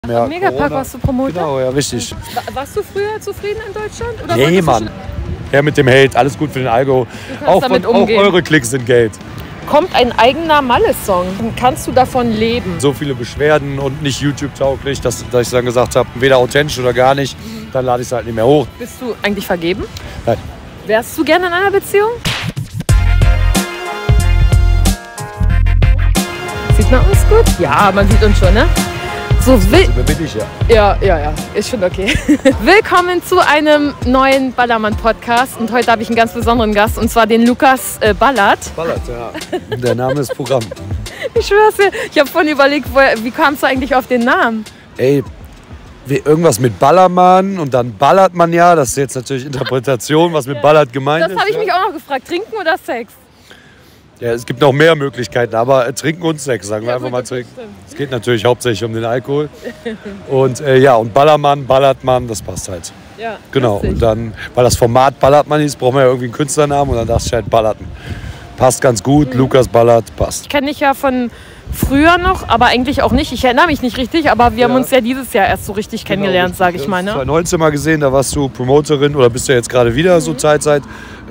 Ja, Megapark warst du Promoter? Genau, ja, richtig. Warst du früher zufrieden in Deutschland? Oder Nee, Mann. Her mit dem Hate, alles gut für den Alkohol. Auch eure Klicks sind Geld. Kommt ein eigener Malle-Song. Kannst du davon leben? So viele Beschwerden und nicht YouTube-tauglich, dass ich dann gesagt habe, weder authentisch oder gar nicht, dann lade ich es halt nicht mehr hoch. Bist du eigentlich vergeben? Nein. Wärst du gerne in einer Beziehung? Sieht man uns gut? Ja, man sieht uns schon, ne? So Wer bin ich ja? Ja, ist schon okay. Willkommen zu einem neuen Ballermann-Podcast. Und heute habe ich einen ganz besonderen Gast, und zwar den Lukas Ballert. Ballert, ja. Der Name ist Programm. Ich schwör's dir, ich habe vorhin überlegt, wie kamst du eigentlich auf den Namen? Ey, irgendwas mit Ballermann und dann ballert man ja. Das ist jetzt natürlich Interpretation, was mit Ballert gemeint ist. Das habe ich mich auch noch gefragt. Trinken oder Sex? Ja, es gibt noch mehr Möglichkeiten, aber trinken und Sex, sagen wir einfach mal trinken. Stimmt. Es geht natürlich hauptsächlich um den Alkohol. Und und Ballermann, Ballertmann, das passt halt. Ja, genau. lustig. Und dann, weil das Format Ballertmann ist, brauchen wir ja irgendwie einen Künstlernamen und dann dachte ich halt Ballerten. Passt ganz gut, Lukas Ballert, passt. Ich kenne dich ja von früher noch, aber eigentlich auch nicht. Ich erinnere mich nicht richtig, aber wir haben uns ja dieses Jahr erst so richtig kennengelernt, sage ich mal. Ne? 2019 mal gesehen, da warst du Promoterin oder bist du jetzt gerade wieder so Teilzeit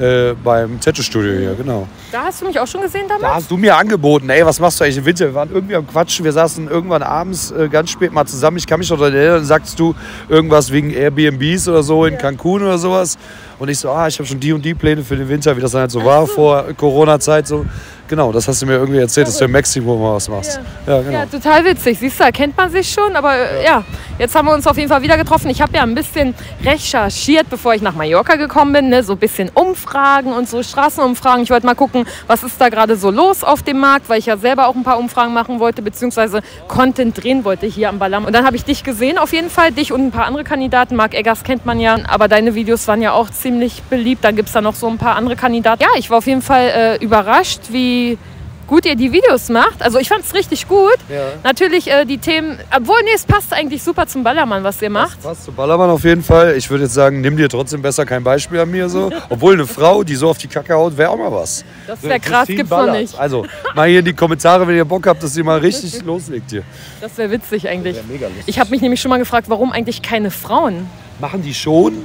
beim Tattoo-Studio hier, genau. Da hast du mich auch schon gesehen damals? Da hast du mir angeboten, ey, was machst du eigentlich im Winter? Wir waren irgendwie am Quatschen, wir saßen irgendwann abends ganz spät mal zusammen. Ich kann mich noch erinnern, dann sagst du irgendwas wegen Airbnbs oder so in Cancun oder sowas. Und ich so, ich habe schon die und die Pläne für den Winter, wie das dann halt so war vor Corona-Zeit. So. Genau, das hast du mir irgendwie erzählt, dass du im Mexiko mal was machst. Ja, genau. Ja, total witzig. Siehst du, da kennt man sich schon. Aber jetzt haben wir uns auf jeden Fall wieder getroffen. Ich habe ja ein bisschen recherchiert, bevor ich nach Mallorca gekommen bin. Ne? So ein bisschen Umfragen und so Straßenumfragen. Ich wollte mal gucken, was ist da gerade so los auf dem Markt, weil ich ja selber auch ein paar Umfragen machen wollte, beziehungsweise Content drehen wollte hier am Ballermann. Und dann habe ich dich gesehen, auf jeden Fall. Dich und ein paar andere Kandidaten. Marc Eggers kennt man ja. Aber deine Videos waren ja auch ziemlich beliebt. Dann gibt es da noch so ein paar andere Kandidaten. Ja, ich war auf jeden Fall überrascht, wie gut ihr die Videos macht. Also ich fand es richtig gut. Ja. Natürlich die Themen, obwohl, es passt eigentlich super zum Ballermann, was ihr macht. Das passt zum Ballermann auf jeden Fall. Ich würde jetzt sagen, nimm dir trotzdem besser kein Beispiel an mir so. Obwohl eine Frau, die so auf die Kacke haut, wäre auch mal was. Das wäre krass, gibt's noch nicht. Also mal hier in die Kommentare, wenn ihr Bock habt, dass ihr mal richtig loslegt hier. Das wäre witzig eigentlich. Das wär mega lustig. Ich habe mich nämlich schon mal gefragt, warum eigentlich keine Frauen? Machen die schon.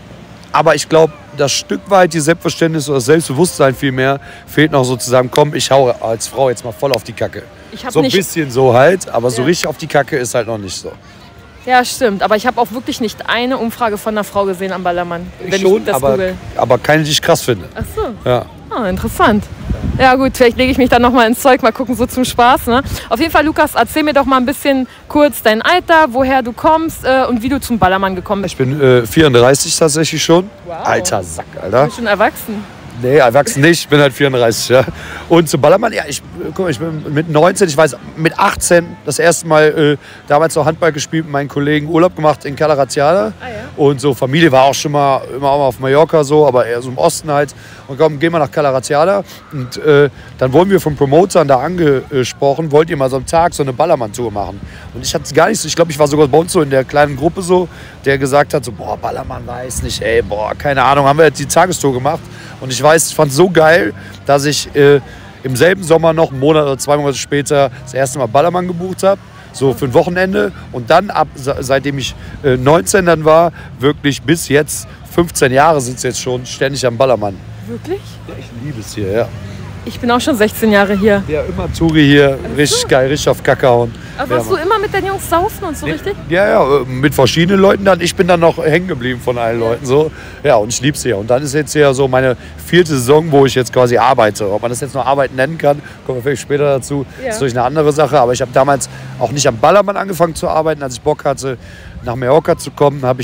Aber ich glaube, das Stück weit die Selbstverständnis oder das Selbstbewusstsein vielmehr fehlt noch sozusagen, komm, ich hau als Frau jetzt mal voll auf die Kacke. So ein bisschen so halt, aber so richtig auf die Kacke ist halt noch nicht so. Ja, stimmt. Aber ich habe auch wirklich nicht eine Umfrage von einer Frau gesehen am Ballermann. Ich schon, aber keine, die ich krass finde. Ach so. Ja. Interessant. Ja gut, vielleicht lege ich mich dann noch mal ins Zeug, mal gucken, so zum Spaß. Ne? Auf jeden Fall, Lukas, erzähl mir doch mal ein bisschen kurz dein Alter, woher du kommst und wie du zum Ballermann gekommen bist. Ich bin 34 tatsächlich schon. Wow. Alter Sack, Alter. Du bist schon erwachsen. Nee, erwachsen nicht, ich bin halt 34, ja. Und zum Ballermann, ja, ich bin mit 19, ich weiß, mit 18 das erste Mal damals noch Handball gespielt, mit meinen Kollegen Urlaub gemacht in Calaratiada. Ah, ja. Und so Familie war auch schon mal immer auch mal auf Mallorca so, aber eher so im Osten halt. Und komm, gehen wir nach Calaratiada. Und dann wurden wir vom Promotern da angesprochen, wollt ihr mal so am Tag so eine Ballermann-Tour machen. Und ich hatte es gar nicht so, ich glaube, ich war sogar bei uns so in der kleinen Gruppe so, der gesagt hat so, boah, Ballermann weiß nicht, ey, boah, keine Ahnung, haben wir jetzt die Tagestour gemacht. Und ich weiß, ich fand es so geil, dass ich im selben Sommer noch, einen Monat oder 2 Monate später, das erste Mal Ballermann gebucht habe. So für ein Wochenende. Und dann, seitdem ich 19 dann war, wirklich bis jetzt, 15 Jahre sind es jetzt schon, ständig am Ballermann. Wirklich? Ja, ich liebe es hier, ja. Ich bin auch schon 16 Jahre hier. Ja, immer Touri hier, richtig geil, richtig auf Kacke hauen. Aber warst du immer mit den Jungs saufen und so, richtig? Ja, mit verschiedenen Leuten dann. Ich bin dann noch hängen geblieben von allen Leuten. So. Ja, und ich liebe es hier. Und dann ist jetzt ja so meine 4. Saison, wo ich jetzt quasi arbeite. Ob man das jetzt noch Arbeiten nennen kann, kommen wir vielleicht später dazu. Ja. Das ist durch eine andere Sache. Aber ich habe damals auch nicht am Ballermann angefangen zu arbeiten. Als ich Bock hatte, nach Mallorca zu kommen, habe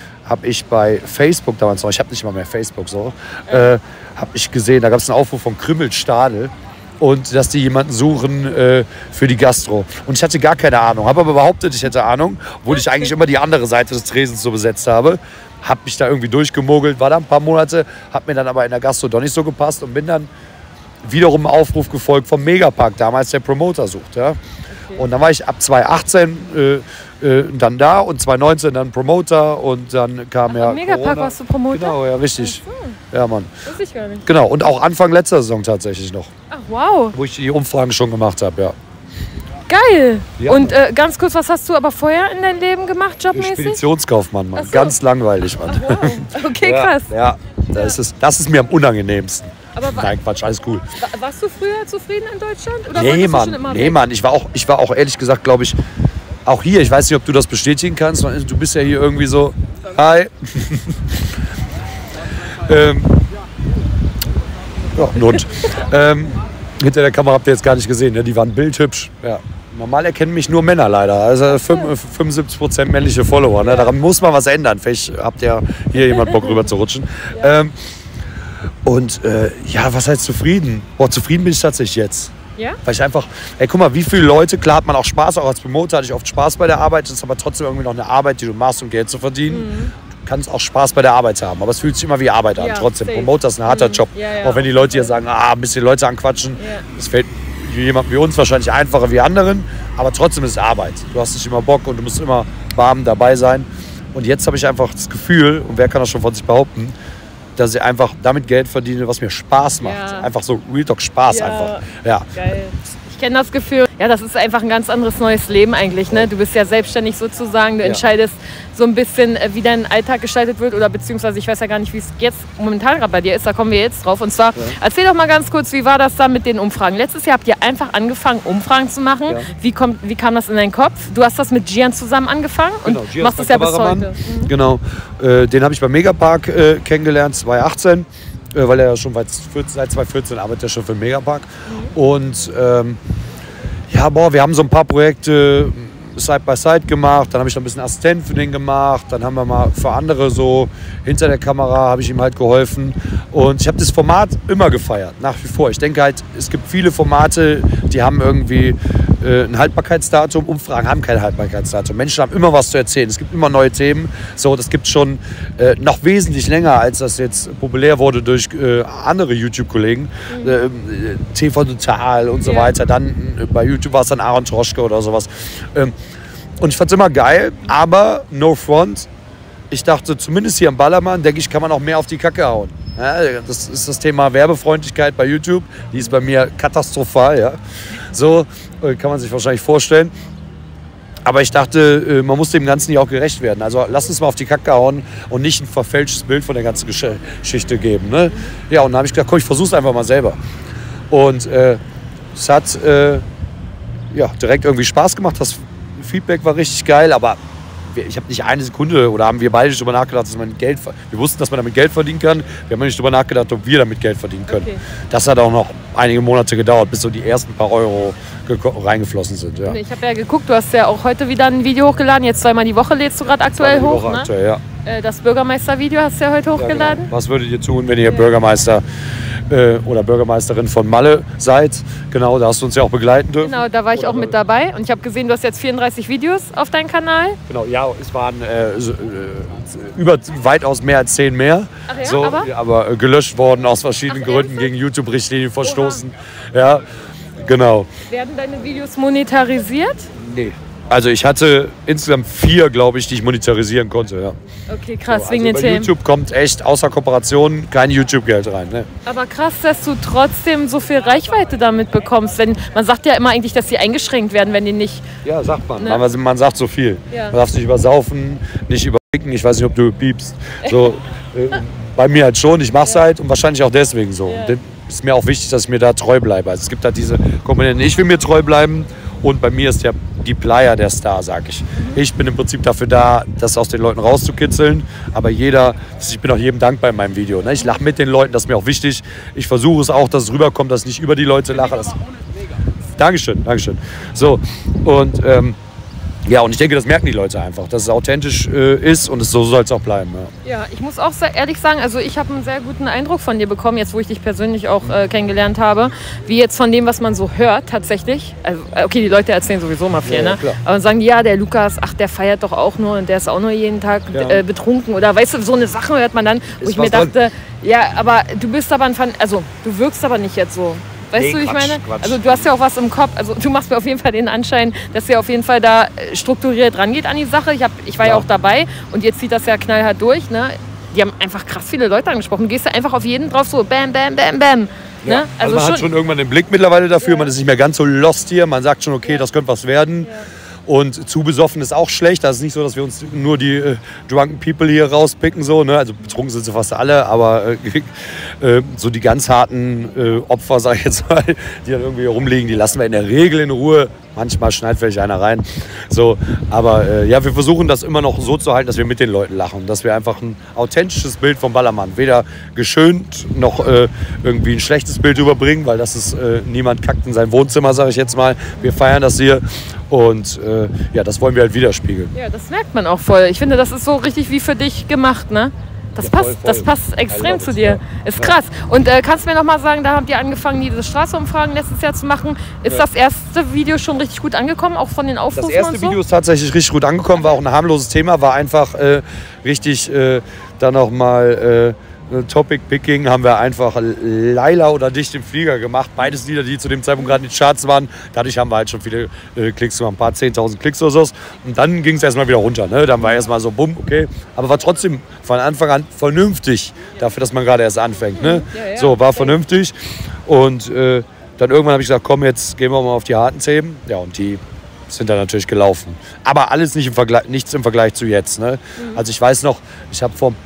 ich bei Facebook damals noch, ich habe nicht mal mehr Facebook so, habe ich gesehen, da gab es einen Aufruf von Krümmelstadel und dass die jemanden suchen für die Gastro. Und ich hatte gar keine Ahnung, habe aber behauptet, ich hätte Ahnung, obwohl ich eigentlich immer die andere Seite des Tresens so besetzt habe. Habe mich da irgendwie durchgemogelt, war da ein paar Monate, hat mir dann aber in der Gastro doch nicht so gepasst und bin dann wiederum einem Aufruf gefolgt vom Megapark, damals der Promoter sucht. Ja. Okay. Und dann war ich ab 2018 dann da und 2019 dann Promoter und dann kam ja Megapark Corona. warst du Promoter? Genau, ja, richtig. Ja, Mann. Wusste ich gar nicht. Genau, und auch Anfang letzter Saison tatsächlich noch. Ach, wow. Wo ich die Umfragen schon gemacht habe, ja. Geil. Ja. Und ganz kurz, was hast du aber vorher in deinem Leben gemacht, jobmäßig? Speditionskaufmann, Mann. So. Ganz langweilig, Mann. Wow. Okay, krass. Ja, das ist mir am unangenehmsten. Aber Nein, Quatsch, alles cool. Warst du früher zufrieden in Deutschland? Oder Nee, wolltest du schon Mann, immer nee, weg? Mann. Ich war auch ehrlich gesagt, glaube ich, auch hier, ich weiß nicht, ob du das bestätigen kannst, weil du bist ja hier irgendwie so, hi. Ja, ein Hund. Hinter der Kamera habt ihr jetzt gar nicht gesehen, ne? Die waren bildhübsch. Ja. Normal erkennen mich nur Männer leider. Also 75% männliche Follower. Ne? Daran muss man was ändern. Vielleicht habt ihr hier jemand Bock rüber zu rutschen. Ja, was heißt zufrieden? Boah, zufrieden bin ich tatsächlich jetzt. Ja? Weil ich einfach, ey, guck mal, wie viele Leute, klar hat man auch Spaß, auch als Promoter hatte ich oft Spaß bei der Arbeit, das ist aber trotzdem irgendwie noch eine Arbeit, die du machst, um Geld zu verdienen. Du kannst auch Spaß bei der Arbeit haben, aber es fühlt sich immer wie Arbeit an, Ja, trotzdem. safe. Promoter ist ein harter Job, Ja, auch wenn die Leute hier sagen, ein bisschen Leute anquatschen, Ja. das fällt jemandem wie uns wahrscheinlich einfacher wie anderen, aber trotzdem ist es Arbeit. Du hast nicht immer Bock und du musst immer warm dabei sein. Und jetzt habe ich einfach das Gefühl, und wer kann das schon von sich behaupten, dass ich einfach damit Geld verdiene, was mir Spaß macht. Ja. Einfach so Real Talk Spaß Ja. einfach. Ja. Geil. Ich kenne das Gefühl. Ja, das ist einfach ein ganz anderes neues Leben eigentlich. Ne? Du bist ja selbstständig sozusagen. Du entscheidest so ein bisschen, wie dein Alltag gestaltet wird. Oder beziehungsweise, ich weiß ja gar nicht, wie es jetzt momentan gerade bei dir ist. Da kommen wir jetzt drauf. Und zwar, erzähl doch mal ganz kurz, wie war das da mit den Umfragen? Letztes Jahr habt ihr einfach angefangen, Umfragen zu machen. Ja. Wie kam das in deinen Kopf? Du hast das mit Gian zusammen angefangen und Genau, Gian machst ist das mein ja bis Kameramann. heute. Genau. Den habe ich beim Megapark kennengelernt, 2018. Weil er ja schon seit 2014 arbeitet er schon für den Megapark. Und ja, wir haben so ein paar Projekte Side by Side gemacht. Dann habe ich noch ein bisschen Assistent für den gemacht. Dann haben wir mal für andere so hinter der Kamera habe ich ihm halt geholfen. Und ich habe das Format immer gefeiert, nach wie vor. Ich denke halt, es gibt viele Formate, die haben irgendwie ein Haltbarkeitsdatum. Umfragen haben kein Haltbarkeitsdatum. Menschen haben immer was zu erzählen. Es gibt immer neue Themen. So, das gibt es schon noch wesentlich länger, als das jetzt populär wurde durch andere YouTube-Kollegen. TV Total und so weiter. Dann bei YouTube war es dann Aaron Troschke oder sowas. Und ich fand es immer geil, aber no front. Ich dachte, zumindest hier am Ballermann, denke ich, kann man auch mehr auf die Kacke hauen. Ja, das ist das Thema Werbefreundlichkeit bei YouTube. Die ist bei mir katastrophal. Ja. So kann man sich wahrscheinlich vorstellen. Aber ich dachte, man muss dem Ganzen ja auch gerecht werden. Also lass uns mal auf die Kacke hauen und nicht ein verfälschtes Bild von der ganzen Geschichte geben. Ne? Ja, und dann habe ich gedacht, komm, ich versuch's einfach mal selber. Und es hat direkt irgendwie Spaß gemacht. Das Feedback war richtig geil, aber ich habe nicht eine Sekunde oder haben wir beide nicht darüber nachgedacht, dass man wir wussten, dass man damit Geld verdienen kann. Wir haben nicht darüber nachgedacht, ob wir damit Geld verdienen können. Okay. Das hat auch noch einige Monate gedauert, bis so die ersten paar Euro reingeflossen sind. Ja. Ich habe ja geguckt, du hast ja auch heute wieder ein Video hochgeladen. Jetzt zweimal die Woche lädst du gerade aktuell hoch. Ne? Aktuell, ja. Das Bürgermeister-Video hast du ja heute hochgeladen. Ja, genau. Was würdet ihr tun, wenn ihr Bürgermeister oder Bürgermeisterin von Malle seid? Genau, da hast du uns ja auch begleiten dürfen. Genau, da war ich auch mit dabei. Und ich habe gesehen, du hast jetzt 34 Videos auf deinem Kanal. Genau, ja, es waren weitaus mehr als 10 mehr. Ach ja, so, aber gelöscht worden aus verschiedenen Gründen, gegen YouTube-Richtlinien verstoßen. Oha. Ja, genau. Werden deine Videos monetarisiert? Nee. Also ich hatte insgesamt 4, glaube ich, die ich monetarisieren konnte. Ja. Okay, krass, so, wegen den bei Themen. YouTube kommt echt außer Kooperation kein YouTube-Geld rein. Ne? Aber krass, dass du trotzdem so viel Reichweite damit bekommst. Wenn, man sagt ja immer eigentlich, dass sie eingeschränkt werden, wenn die nicht... Ja, sagt man. Ne? Man sagt so viel. Ja. Man darf sich übersaufen, nicht überpicken. Ich weiß nicht, ob du piepst. So, bei mir halt schon. Ich mache es halt und wahrscheinlich auch deswegen so. Ja. Und ist mir auch wichtig, dass ich mir da treu bleibe. Also es gibt halt diese Komponenten. Ich will mir treu bleiben. Und bei mir ist ja die Playa der Star, sag ich. Ich bin im Prinzip dafür da, das aus den Leuten rauszukitzeln. Aber ich bin auch jedem dankbar in meinem Video. Ne? Ich lache mit den Leuten, das ist mir auch wichtig. Ich versuche es auch, dass es rüberkommt, dass ich nicht über die Leute lache. Dankeschön, Dankeschön. So, und ja, und ich denke, das merken die Leute einfach, dass es authentisch ist und so soll es auch bleiben. Ja, ich muss auch ehrlich sagen, also ich habe einen sehr guten Eindruck von dir bekommen, jetzt wo ich dich persönlich auch kennengelernt habe, wie jetzt von dem, was man so hört tatsächlich. Also, okay, die Leute erzählen sowieso mal viel, ne? Aber dann sagen die, ja, der Lukas, ach, der feiert doch auch nur und der ist auch nur jeden Tag betrunken oder weißt du, so eine Sache hört man dann, wo ich mir dachte, ja, aber du bist aber du wirkst aber nicht jetzt so. Weißt du, wie ich meine? Quatsch. Also du hast ja auch was im Kopf. Also du machst mir auf jeden Fall den Anschein, dass ihr auf jeden Fall da strukturiert rangeht an die Sache. Ich war ja auch dabei und jetzt zieht das ja knallhart durch. Ne? Die haben einfach krass viele Leute angesprochen. Du gehst ja einfach auf jeden drauf so bam, bam, bam, bam. Ne? Also man hat schon irgendwann den Blick mittlerweile dafür, man ist nicht mehr ganz so lost hier, man sagt schon, okay, das könnte was werden. Ja. Und zu besoffen ist auch schlecht. Das ist nicht so, dass wir uns nur die drunken People hier rauspicken. So, ne? Also betrunken sind sie fast alle, aber so die ganz harten Opfer, sag ich jetzt mal, die dann irgendwie rumliegen, die lassen wir in der Regel in Ruhe. Manchmal schneidet vielleicht einer rein. So, aber ja, wir versuchen das immer noch so zu halten, dass wir mit den Leuten lachen. Dass wir einfach ein authentisches Bild vom Ballermann, weder geschönt noch irgendwie ein schlechtes Bild überbringen, weil das ist, niemand kackt in sein Wohnzimmer, sage ich jetzt mal. Wir feiern das hier und ja, das wollen wir halt widerspiegeln. Ja, das merkt man auch voll. Ich finde, das ist so richtig wie für dich gemacht, ne? Das, ja, passt, voll. Das passt extrem zu dir. Ist krass. Und kannst du mir noch mal sagen, da habt ihr angefangen, diese Straßenumfragen letztes Jahr zu machen. Ist das erste Video schon richtig gut angekommen, auch von den Aufrufen? Das erste Video ist tatsächlich richtig gut angekommen, war auch ein harmloses Thema, war einfach richtig dann noch mal Topic-Picking, haben wir einfach Laila oder Dich im Flieger gemacht. Beides Lieder, die zu dem Zeitpunkt gerade in den Charts waren. Dadurch haben wir halt schon viele Klicks gemacht, ein paar 10.000 Klicks oder so. Und dann ging es erstmal wieder runter. Ne? Dann war erstmal so, bumm, okay. Aber war trotzdem von Anfang an vernünftig, dafür, dass man gerade erst anfängt. Ne? Ja. So, war vernünftig. Und dann irgendwann habe ich gesagt, komm, jetzt gehen wir mal auf die harten Themen. Ja, und die sind dann natürlich gelaufen. Aber alles nicht nichts im Vergleich zu jetzt. Ne? Also ich weiß noch, ich habe vor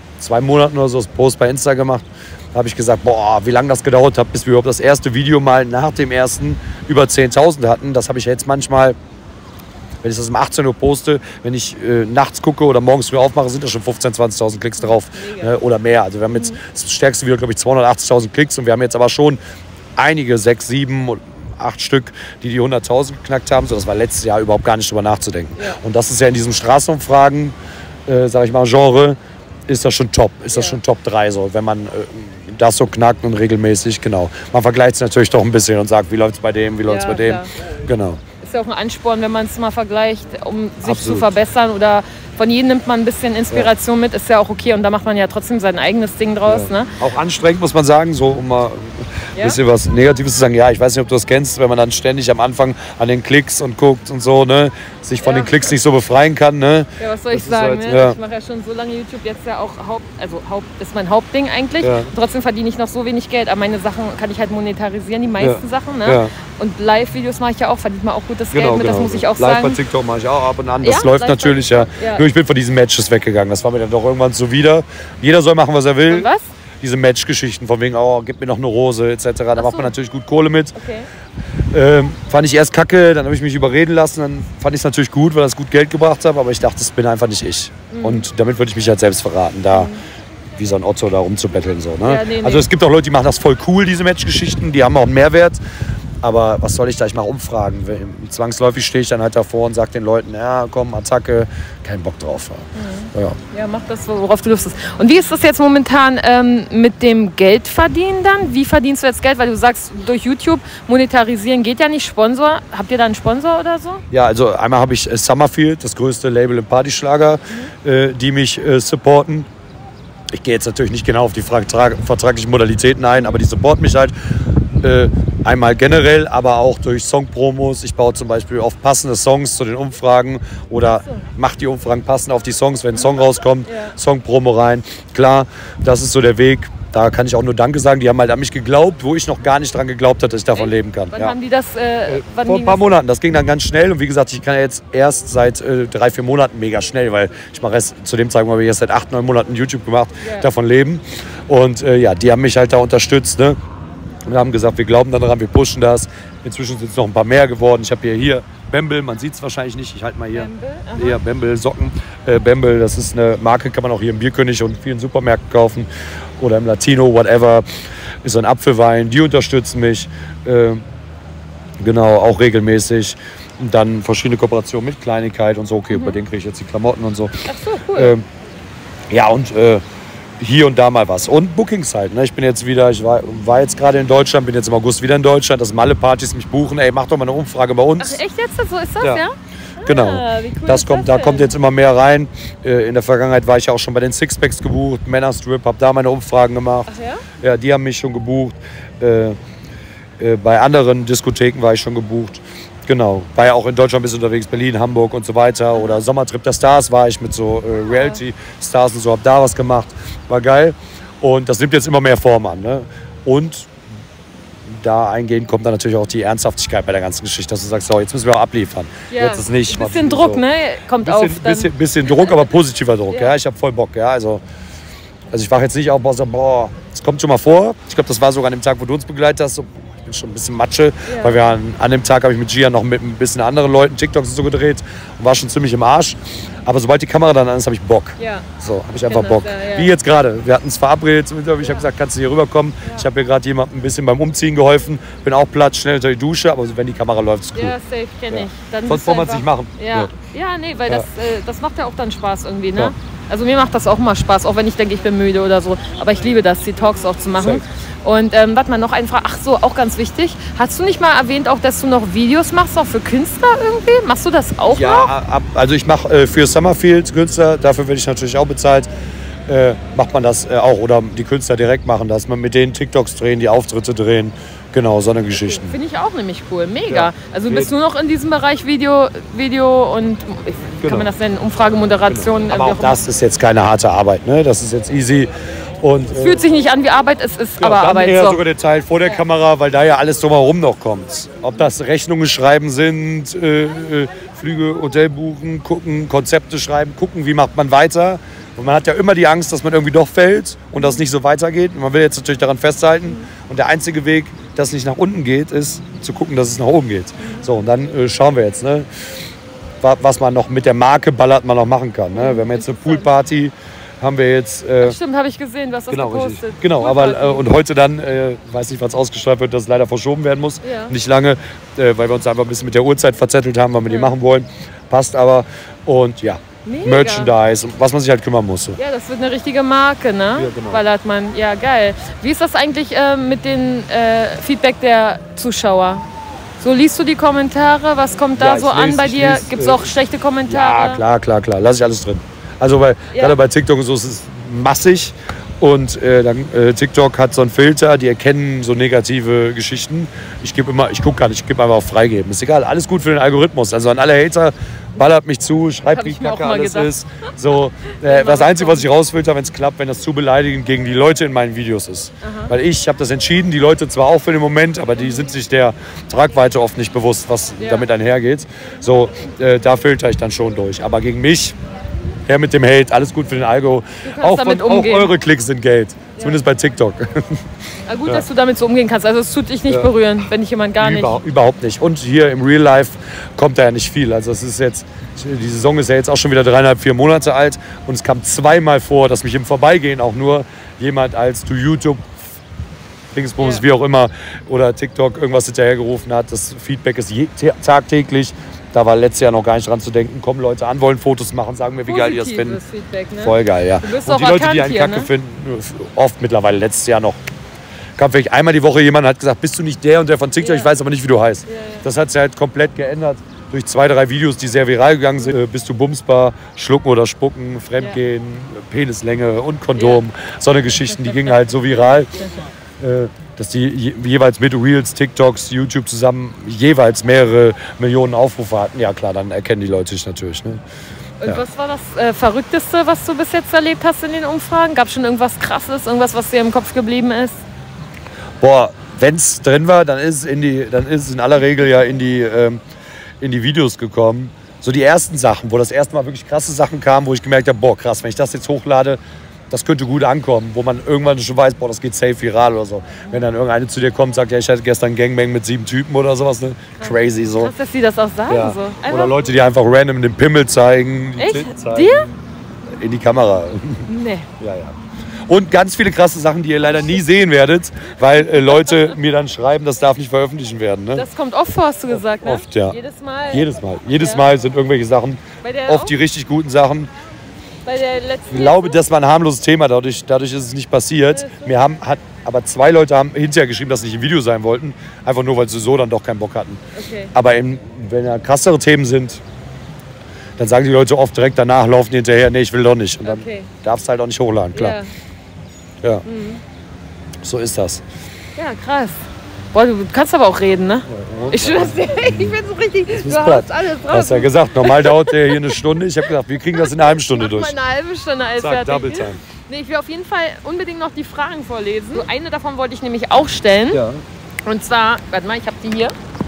2 Monaten oder so das Post bei Insta gemacht. Da habe ich gesagt, boah, wie lange das gedauert hat, bis wir überhaupt das erste Video mal nach dem ersten über 10.000 hatten. Das habe ich jetzt manchmal, wenn ich das um 18 Uhr poste, wenn ich nachts gucke oder morgens früh aufmache, sind da schon 15.000, 20.000 Klicks drauf oder mehr. Also wir haben jetzt das stärkste Video, glaube ich, 280.000 Klicks und wir haben jetzt aber schon einige, 6, 7, 8 Stück, die 100.000 geknackt haben. So, das war letztes Jahr überhaupt gar nicht drüber nachzudenken. Ja. Und das ist ja in diesem Straßenumfragen, sage ich mal, Genre, ist das schon top. Ist das schon Top 3, so, wenn man das so knackt und regelmäßig, genau. Man vergleicht es natürlich doch ein bisschen und sagt, wie läuft es bei dem, wie läuft es bei dem. Genau. Ist ja auch ein Ansporn, wenn man es mal vergleicht, um sich zu verbessern oder von jedem nimmt man ein bisschen Inspiration mit, ist ja auch okay und da macht man ja trotzdem sein eigenes Ding draus. Ja. Ne? Auch anstrengend, muss man sagen, so um mal ein bisschen was Negatives zu sagen. Ja, ich weiß nicht, ob du das kennst, wenn man dann ständig am Anfang an den Klicks und guckt und so, ne, sich von den Klicks nicht so befreien kann. Ne? Ja, was soll ich sagen? Halt, ne? Ich mache ja schon so lange YouTube, jetzt ja auch Haupt ist mein Hauptding eigentlich. Ja. Trotzdem verdiene ich noch so wenig Geld, aber meine Sachen kann ich halt monetarisieren, die meisten Sachen. Ne? Ja. Und Live-Videos mache ich ja auch, verdient man auch gutes Geld mit, das muss ich auch sagen. Live bei TikTok mache ich auch ab und an, das läuft natürlich, ja. Nur ich bin von diesen Matches weggegangen, das war mir dann doch irgendwann zuwider. Jeder soll machen, was er will. Und was? Diese Match-Geschichten von wegen, oh, gib mir noch eine Rose etc. Da macht man natürlich gut Kohle mit. Okay. Fand ich erst kacke, dann habe ich mich überreden lassen. Dann fand ich es natürlich gut, weil das gut Geld gebracht hat. Aber ich dachte, das bin einfach nicht ich. Und damit würde ich mich halt selbst verraten, da wie so ein Otto da rumzubetteln. So, ne? Ja, also es gibt auch Leute, die machen das voll cool, diese Match-Geschichten. Die haben auch einen Mehrwert. Aber was soll ich da? Ich mache Umfragen. Zwangsläufig stehe ich dann halt davor und sage den Leuten, ja komm, Attacke, kein Bock drauf. Ja, mach das, worauf du Lust hast. Und wie ist das jetzt momentan mit dem Geldverdienen dann? Wie verdienst du jetzt Geld? Weil du sagst, durch YouTube monetarisieren geht ja nicht. Sponsor, habt ihr da einen Sponsor oder so? Ja, also einmal habe ich Summerfield, das größte Label im Partyschlager, die mich supporten. Ich gehe jetzt natürlich nicht genau auf die vertraglichen Modalitäten ein, aber die supporten mich halt. Einmal generell, aber auch durch Songpromos. Ich baue zum Beispiel oft passende Songs zu den Umfragen oder mache die Umfragen passend auf die Songs, wenn ein Song rauskommt, Songpromo rein. Klar, das ist so der Weg. Da kann ich auch nur Danke sagen. Die haben halt an mich geglaubt, wo ich noch gar nicht dran geglaubt hatte, dass ich davon leben kann. Wann haben die das? Vor ein paar Monaten. Das ging dann ganz schnell. Und wie gesagt, ich kann ja jetzt erst seit 3, 4 Monaten mega schnell, weil ich mache erst, zu dem Zeitpunkt habe ich erst seit 8, 9 Monaten YouTube gemacht, davon leben. Und ja, die haben mich halt da unterstützt. Ne? Und haben gesagt, wir glauben daran, wir pushen das. Inzwischen sind es noch ein paar mehr geworden. Ich habe hier Bamble, man sieht es wahrscheinlich nicht. Ich halte mal hier. Bamble Socken. Bamble, das ist eine Marke, kann man auch hier im Bierkönig und vielen Supermärkten kaufen. Oder im Latino, whatever. Ist so ein Apfelwein. Die unterstützen mich. Genau, auch regelmäßig. Und dann verschiedene Kooperationen mit Kleinigkeit und so. Okay, bei denen kriege ich jetzt die Klamotten und so. Ach so, cool. Ja, und hier und da mal was. Und Bookings halt. Ne? Ich bin jetzt wieder, ich war jetzt gerade in Deutschland, bin jetzt im August wieder in Deutschland, dass Malle-Partys mich buchen. Ey, mach doch mal eine Umfrage bei uns. Ach echt jetzt? So ist das, ja? Genau. Wie cool da kommt jetzt immer mehr rein. In der Vergangenheit war ich ja auch schon bei den Sixpacks gebucht, Männerstrip, habe da meine Umfragen gemacht. Ach ja? Ja, die haben mich schon gebucht. Bei anderen Diskotheken war ich schon gebucht. Genau, war ja auch in Deutschland ein bisschen unterwegs, Berlin, Hamburg und so weiter. Oder Sommertrip der Stars war ich mit so Reality-Stars und so, hab da was gemacht. War geil. Und das nimmt jetzt immer mehr Form an. Ne? Und da eingehend kommt dann natürlich auch die Ernsthaftigkeit bei der ganzen Geschichte, dass du sagst, so, jetzt müssen wir auch abliefern. Ja, jetzt ist nicht ein bisschen Druck, so. Ne? Kommt Bisschen Druck, aber positiver Druck. Ja, ich habe voll Bock. Ja, also ich wache jetzt nicht auf und sage, boah, das kommt schon mal vor. Ich glaube, das war sogar an dem Tag, wo du uns begleitet hast. So, ich bin schon ein bisschen Matsche, weil wir an dem Tag habe ich mit Gian noch mit ein bisschen anderen Leuten TikToks und so gedreht und war schon ziemlich im Arsch. Aber sobald die Kamera dann an ist, habe ich Bock. Ja. So, habe ich einfach Bock. Wie jetzt gerade. Wir hatten es verabredet zum Interview. Ich habe gesagt, kannst du hier rüberkommen? Ja. Ich habe hier gerade jemandem ein bisschen beim Umziehen geholfen. Bin auch platt, schnell unter die Dusche. Aber wenn die Kamera läuft, ist cool. Ja, safe, kenne ich. Dann sonst wollen wir es nicht machen. Ja, nee, weil das macht ja auch dann Spaß irgendwie, ne? Ja. Also mir macht das auch mal Spaß, auch wenn ich denke, ich bin müde oder so. Aber ich liebe das, die Talks auch zu machen. Und warte mal, noch eine Frage. Ach so, auch ganz wichtig. Hast du nicht mal erwähnt, auch, dass du noch Videos machst, auch für Künstler irgendwie? Machst du das auch noch? Ja, also ich mache für Summerfield Künstler, dafür werde ich natürlich auch bezahlt. Macht man das auch. Oder die Künstler direkt machen das. Man mit denen TikToks drehen, die Auftritte drehen. Genau, so eine Geschichte. Finde ich auch nämlich cool. Mega. Ja. Also bist du noch in diesem Bereich Video und, kann man das nennen, Umfragemoderation? Genau. Aber auch das ist jetzt keine harte Arbeit. Ne? Das ist jetzt easy. Und, fühlt sich nicht an wie Arbeit, es ist aber Arbeit. Eher sogar der Teil vor der Kamera, weil da ja alles drumherum noch kommt. Ob das Rechnungen schreiben sind, Flüge, Hotel buchen, gucken, Konzepte schreiben, gucken, wie macht man weiter. Und man hat ja immer die Angst, dass man irgendwie doch fällt und dass es nicht so weitergeht. Und man will jetzt natürlich daran festhalten. Und der einzige Weg, dass es nicht nach unten geht, ist zu gucken, dass es nach oben geht. So, und dann schauen wir jetzt, ne, was man noch mit der Marke Ballert man noch machen kann. Ne? Wir haben jetzt eine Poolparty, haben wir jetzt... stimmt, habe ich gesehen, was das gepostet. Richtig. Genau, aber und heute dann, weiß nicht, wann es ausgestrahlt wird, dass es leider verschoben werden muss. Ja. Nicht lange, weil wir uns einfach ein bisschen mit der Uhrzeit verzettelt haben, weil wir die machen wollen. Passt aber. Und ja, mega. Merchandise, was man sich halt kümmern muss. Ja, das wird eine richtige Marke, ne? Ja, genau. Ballert man. Ja, geil. Wie ist das eigentlich mit dem Feedback der Zuschauer? So, liest du die Kommentare? Was kommt da so an bei dir? Gibt es auch schlechte Kommentare? Ja, klar. Lass ich alles drin. Also gerade bei TikTok und so ist es massig. Und TikTok hat so einen Filter, die erkennen so negative Geschichten. Ich gucke gar nicht, ich gebe einfach auf Freigeben. Ist egal, alles gut für den Algorithmus. Also an alle Hater, ballert mich zu, schreibt, wie kacke alles ist. So, das Einzige, was ich rausfilter, wenn es klappt, wenn das zu beleidigend gegen die Leute in meinen Videos ist. Aha. Weil ich habe das entschieden, die Leute zwar auch für den Moment, aber die sind sich der Tragweite oft nicht bewusst, was damit einhergeht. So, da filter ich dann schon durch. Aber gegen mich... her mit dem Hate, alles gut für den Algo. Auch eure Klicks sind Geld. Zumindest bei TikTok. Na gut, dass du damit so umgehen kannst. Also es tut dich nicht berühren, wenn dich jemand gar nicht... Überhaupt nicht. Und hier im Real Life kommt da ja nicht viel. Also es ist jetzt, die Saison ist ja jetzt auch schon wieder 3,5-4 Monate alt. Und es kam zweimal vor, dass mich im Vorbeigehen auch nur jemand als du YouTube, Dingsbums, wie auch immer, oder TikTok irgendwas hinterhergerufen hat. Das Feedback ist tagtäglich. Da war letztes Jahr noch gar nicht dran zu denken. Kommen Leute an, wollen Fotos machen, sagen mir, wie geil die das finden. Feedback, ne? Voll geil, ja. Du bist und auch die Leute, die einen hier, Kacke finden, oft mittlerweile, letztes Jahr noch. Kam vielleicht einmal die Woche jemand und hat gesagt, bist du nicht der und der von TikTok? Ich weiß aber nicht, wie du heißt. Das hat sich halt komplett geändert. Durch 2, 3 Videos, die sehr viral gegangen sind. Bist du bumsbar, schlucken oder spucken, Fremdgehen, Penislänge und Kondom. So eine Geschichten, die gingen halt so viral. Dass die jeweils mit Reels, TikToks, YouTube zusammen jeweils mehrere Millionen Aufrufe hatten. Ja klar, dann erkennen die Leute dich natürlich. Ne? Und was war das Verrückteste, was du bis jetzt erlebt hast in den Umfragen? Gab es schon irgendwas Krasses, irgendwas, was dir im Kopf geblieben ist? Boah, wenn es drin war, dann ist es in aller Regel ja in die Videos gekommen. So die ersten Sachen, wo das erste Mal wirklich krasse Sachen kamen, wo ich gemerkt habe, boah krass, wenn ich das jetzt hochlade, das könnte gut ankommen, wo man irgendwann schon weiß, boah, das geht safe viral oder so. Wenn dann irgendeine zu dir kommt und sagt, ja, ich hatte gestern Gangbang mit 7 Typen oder sowas, ne? Crazy so. Krass, dass die das auch sagen, ja. so. Oder Leute, die einfach random den Pimmel zeigen. Echt? Dir? In die Kamera. Nee. Ja. Und ganz viele krasse Sachen, die ihr leider nie sehen werdet, weil Leute mir dann schreiben, das darf nicht veröffentlicht werden. Ne? Das kommt oft vor, hast du gesagt, ne? Oft, ja. Jedes Mal. Jedes Mal sind irgendwelche Sachen, oft die richtig guten Sachen. Bei der letzten ich glaube, das war ein harmloses Thema, dadurch ist es nicht passiert. Aber 2 Leute haben hinterher geschrieben, dass sie nicht im Video sein wollten, einfach nur, weil sie so dann doch keinen Bock hatten. Okay. Aber wenn da krassere Themen sind, dann sagen die Leute oft direkt danach, laufen die hinterher, nee, ich will doch nicht. Und dann darfst du halt auch nicht hochladen, klar. Ja. Mhm. So ist das. Ja, krass. Boah, du kannst aber auch reden, ne? Ja, ich schwör's dir, ich bin so richtig, du hast alles drauf. Du hast ja gesagt, normal dauert der hier eine Stunde. Ich habe gedacht, wir kriegen das in einer halben Stunde durch. Eine halbe Stunde alles fertig. Double Time. Nee, ich will auf jeden Fall unbedingt noch die Fragen vorlesen. So, eine davon wollte ich nämlich auch stellen. Ja. Und zwar, warte mal, ich habe die hier.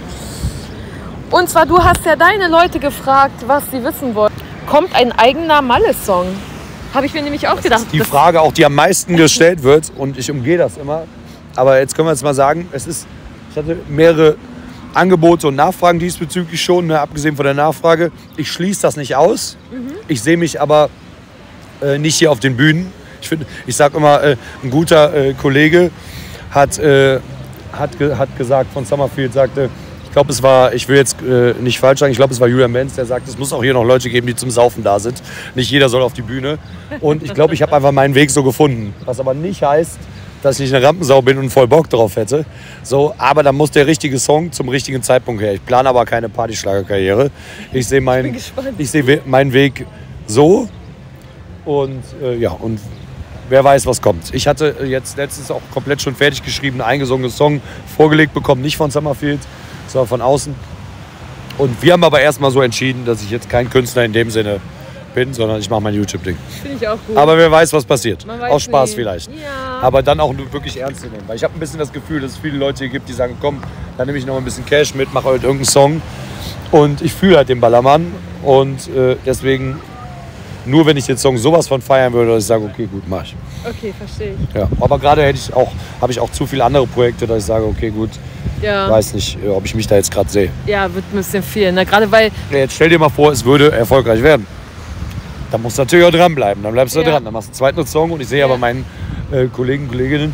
Und zwar, du hast ja deine Leute gefragt, was sie wissen wollen. Kommt ein eigener Malle-Song? Habe ich mir nämlich auch gedacht. Die Frage auch, die am meisten gestellt wird, und ich umgehe das immer. Aber jetzt können wir jetzt mal sagen, ich hatte mehrere Angebote und Nachfragen diesbezüglich schon, ne, abgesehen von der Nachfrage. Ich schließe das nicht aus. Ich sehe mich aber nicht hier auf den Bühnen. Ich sage immer, ein guter Kollege hat gesagt, von Summerfield sagte, ich glaube, ich will jetzt nicht falsch sagen, ich glaube, es war Julian Benz, der sagt, es muss auch hier noch Leute geben, die zum Saufen da sind. Nicht jeder soll auf die Bühne. Und ich glaube, ich habe einfach meinen Weg so gefunden. Was aber nicht heißt, dass ich nicht eine Rampensau bin und voll Bock drauf hätte. So, aber dann muss der richtige Song zum richtigen Zeitpunkt her. Ich plane aber keine Partyschlagerkarriere. Ich sehe meinen Weg so. Und und wer weiß, was kommt. Ich hatte jetzt letztens auch komplett schon fertig geschrieben, eingesungenen Song vorgelegt bekommen, nicht von Summerfield, sondern von außen. Und wir haben aber erstmal so entschieden, dass ich jetzt kein Künstler in dem Sinne bin, sondern ich mache mein YouTube-Ding. Finde ich auch gut. Aber wer weiß, was passiert. Aus Spaß vielleicht. Ja. Aber dann auch nur wirklich ernst zu nehmen. Weil ich habe ein bisschen das Gefühl, dass es viele Leute hier gibt, die sagen, komm, dann nehme ich noch ein bisschen Cash mit, mache heute irgendeinen Song. Und ich fühle halt den Ballermann. Und deswegen, nur wenn ich den Song sowas von feiern würde, dass ich sage, okay, gut, mach ich. Okay, verstehe ich. Ja, aber gerade habe ich auch zu viele andere Projekte, dass ich sage, okay, gut, weiß nicht, ob ich mich da jetzt gerade sehe. Ja, wird ein bisschen viel. Ne? Gerade weil... Ja, jetzt stell dir mal vor, es würde erfolgreich werden. Da musst du natürlich auch dranbleiben. Dann bleibst du dran. Dann machst du einen zweiten Song und ich sehe aber meinen Kollegen, Kolleginnen,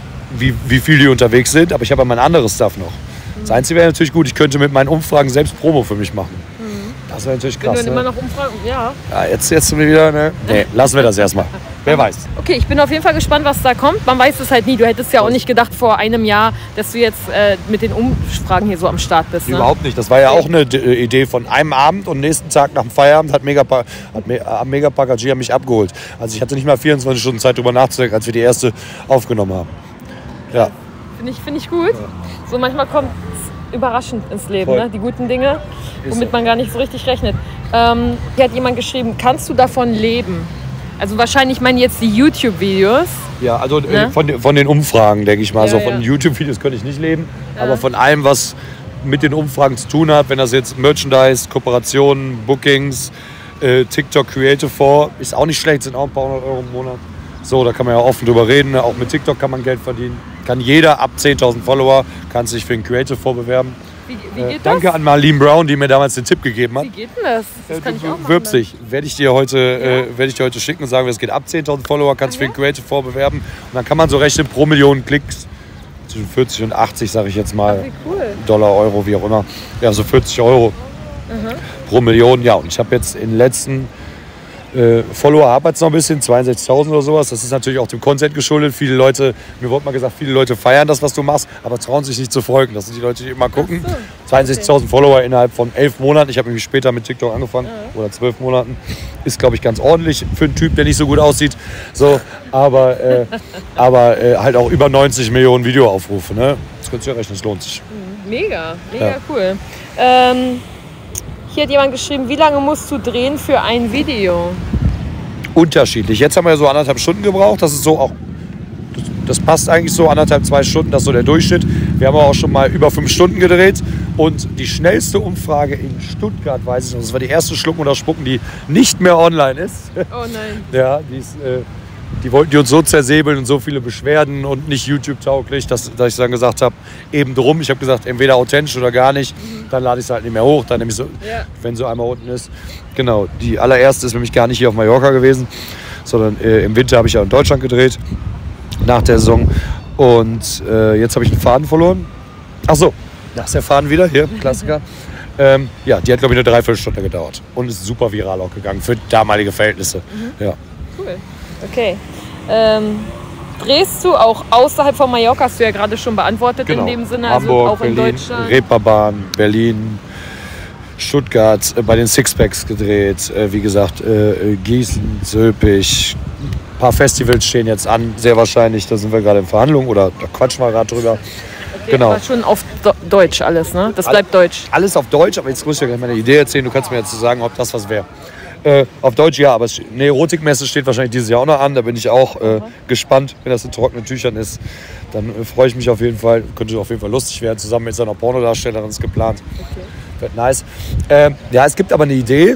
wie viel die unterwegs sind. Aber ich habe ja mein anderes Stuff noch. Das Einzige wäre natürlich gut, ich könnte mit meinen Umfragen selbst Promo für mich machen. Das wäre natürlich krass. Wenn du immer noch Umfragen... Ja. Jetzt sind wir wieder... Ne? Nee, lassen wir das erstmal. Wer weiß. Okay, ich bin auf jeden Fall gespannt, was da kommt. Man weiß es halt nie. Du hättest ja auch nicht gedacht vor einem Jahr, dass du jetzt mit den Umfragen hier so am Start bist. Ne? Überhaupt nicht. Das war ja auch eine Idee von einem Abend und nächsten Tag nach dem Feierabend hat Megapark AG mich abgeholt. Also ich hatte nicht mal 24 Stunden Zeit, drüber nachzudenken, als wir die erste aufgenommen haben. Ja. Finde ich gut. Ja. So manchmal kommt es überraschend ins Leben, ne? Die guten Dinge, womit man gar nicht so richtig rechnet. Hier hat jemand geschrieben, kannst du davon leben? Also wahrscheinlich meinen jetzt die YouTube-Videos. Ja, also ne? von den Umfragen, denke ich mal. Ja, von YouTube-Videos könnte ich nicht leben. Ja. Aber von allem, was mit den Umfragen zu tun hat, wenn das jetzt Merchandise, Kooperationen, Bookings, TikTok Creative for, ist auch nicht schlecht, sind auch ein paar hundert Euro im Monat. So, da kann man ja offen drüber reden. Auch mit TikTok kann man Geld verdienen. Kann jeder ab 10.000 Follower, kann sich für ein Creative vorbewerben. Wie geht das? Danke an Marlene Brown, die mir damals den Tipp gegeben hat. Wie geht denn das? Das kann ich auch machen. Wirb dich. Werde ich dir heute schicken und sagen, es geht ab 10.000 Follower, kannst du für ein Creative vorbewerben. Und dann kann man so rechnen, pro Million Klicks, zwischen 40 und 80, sage ich jetzt mal, Dollar, Euro, wie auch immer. Ja, so 40 Euro pro Million. Ja, und ich habe jetzt in den letzten Follower hapert es noch ein bisschen, 62.000 oder sowas. Das ist natürlich auch dem Content geschuldet. Viele Leute, mir wurde mal gesagt, viele Leute feiern das, was du machst, aber trauen sich nicht zu folgen. Das sind die Leute, die immer gucken. So. 62.000 Follower innerhalb von 11 Monaten. Ich habe nämlich später mit TikTok angefangen, oder 12 Monaten. Ist, glaube ich, ganz ordentlich für einen Typ, der nicht so gut aussieht. So, aber halt auch über 90 Millionen Videoaufrufe. Ne? Das könnt ihr ja rechnen, das lohnt sich. Mega cool. Hier hat jemand geschrieben, wie lange musst du drehen für ein Video? Unterschiedlich. Jetzt haben wir ja so 1,5 Stunden gebraucht. Das ist so auch, das passt eigentlich so 1,5, 2 Stunden. Das ist so der Durchschnitt. Wir haben auch schon mal über 5 Stunden gedreht. Und die schnellste Umfrage in Stuttgart, weiß ich noch, das war die erste Schlucken oder Spucken, die nicht mehr online ist. Oh nein. Ja, die wollten die uns so zersäbeln und so viele Beschwerden und nicht YouTube-tauglich, dass ich dann gesagt habe, eben drum. Ich habe gesagt, entweder authentisch oder gar nicht. Dann lade ich es halt nicht mehr hoch. Dann nehme ich so, wenn so einmal unten ist. Genau, die allererste ist nämlich gar nicht hier auf Mallorca gewesen, sondern im Winter habe ich ja in Deutschland gedreht, nach der Saison. Und jetzt habe ich den Faden verloren. Ach so, da ist der Faden wieder, hier, Klassiker. Ja, die hat, glaube ich, eine Dreiviertelstunde gedauert. Und ist super viral auch gegangen für damalige Verhältnisse. Ja. Cool. Okay. Drehst du auch außerhalb von Mallorca? Hast du ja gerade schon beantwortet, genau. In dem Sinne, Hamburg, also auch Berlin, in Deutschland. Reeperbahn, Berlin, Stuttgart, bei den Sixpacks gedreht, wie gesagt, Gießen, Sölpich. Ein paar Festivals stehen jetzt an, sehr wahrscheinlich, da sind wir gerade in Verhandlungen oder da quatschen wir gerade drüber. Okay, genau. Aber schon auf Deutsch alles, ne? Das bleibt Deutsch. Alles auf Deutsch, aber jetzt muss ich dir gleich meine Idee erzählen, du kannst mir jetzt sagen, ob das was wäre. Auf Deutsch ja, aber eine Erotikmesse steht wahrscheinlich dieses Jahr auch noch an. Da bin ich auch gespannt, wenn das in trockenen Tüchern ist. Dann freue ich mich auf jeden Fall. Könnte auf jeden Fall lustig werden. Zusammen mit seiner Pornodarstellerin ist geplant. Okay. Wird nice. Ja, es gibt aber eine Idee.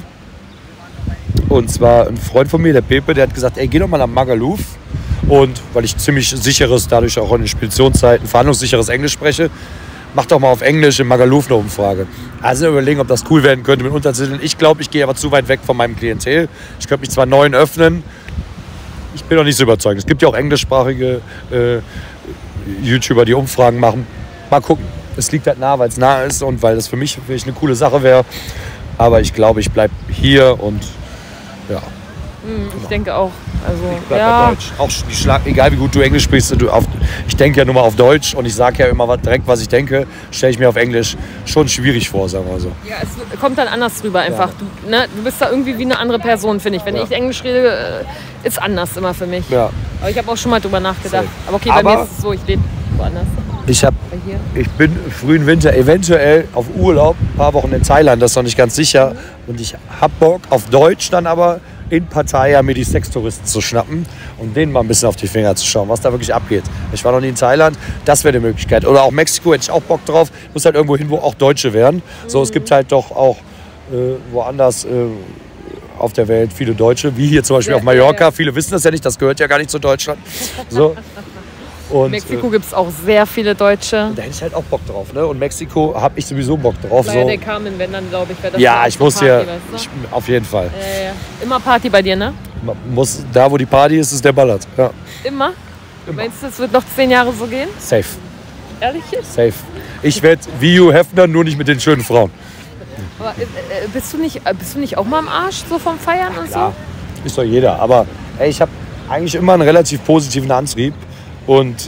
Und zwar ein Freund von mir, der Pepe, der hat gesagt, ey, geh doch mal nach Magaluf. Und weil ich ziemlich sicheres, dadurch auch in den Speditionszeiten, verhandlungssicheres Englisch spreche, mach doch mal auf Englisch in Magaluf eine Umfrage. Also überlegen, ob das cool werden könnte mit Untertiteln. Ich glaube, ich gehe aber zu weit weg von meinem Klientel. Ich könnte mich zwar neuen öffnen, ich bin noch nicht so überzeugt. Es gibt ja auch englischsprachige YouTuber, die Umfragen machen. Mal gucken. Es liegt halt nah, weil es nah ist und weil das für mich wirklich eine coole Sache wäre. Aber ich glaube, ich bleibe hier und ja. Ich denke auch. Also, Ich bleib bei Deutsch. Auch egal wie gut du Englisch sprichst, ich denke ja nur mal auf Deutsch und ich sage ja immer direkt, was ich denke, stelle ich mir auf Englisch schon schwierig vor, sagen wir so. Ja, es kommt dann anders rüber einfach. Ja. Du bist da irgendwie wie eine andere Person, finde ich. Wenn ich Englisch rede, ist anders immer für mich. Ja. Aber ich habe auch schon mal drüber nachgedacht. Safe. Aber okay, bei mir ist es so, ich lebe woanders. Ich bin frühen Winter eventuell auf Urlaub, ein paar Wochen in Thailand, das ist noch nicht ganz sicher. Und ich hab Bock auf Deutsch dann aber in Pattaya mir die Sextouristen zu schnappen und denen mal ein bisschen auf die Finger zu schauen, was da wirklich abgeht. Ich war noch nie in Thailand, das wäre eine Möglichkeit. Oder auch Mexiko hätte ich auch Bock drauf. Muss halt irgendwo hin, wo auch Deutsche wären. So, es gibt halt doch auch woanders auf der Welt viele Deutsche, wie hier zum Beispiel auf Mallorca. Viele wissen das ja nicht, das gehört ja gar nicht zu Deutschland. So. Und, in Mexiko gibt es auch sehr viele Deutsche. Da hätte ich halt auch Bock drauf. Ne? Und Mexiko habe ich sowieso Bock drauf. Bei so. der Carmen, wenn dann, glaube ich, wäre das ja, ich muss hier, weißt du? auf jeden Fall. Immer Party bei dir, ne? Man muss, da, wo die Party ist, ist der Ballert. Ja. Immer? Meinst du, es wird noch 10 Jahre so gehen? Safe. Ehrlich jetzt? Safe. Ich werde wie Hugh Hefner, nur nicht mit den schönen Frauen. Aber bist du nicht auch mal am Arsch so vom Feiern und so? Ja, ist doch jeder. Aber ey, ich habe eigentlich immer einen relativ positiven Antrieb. Und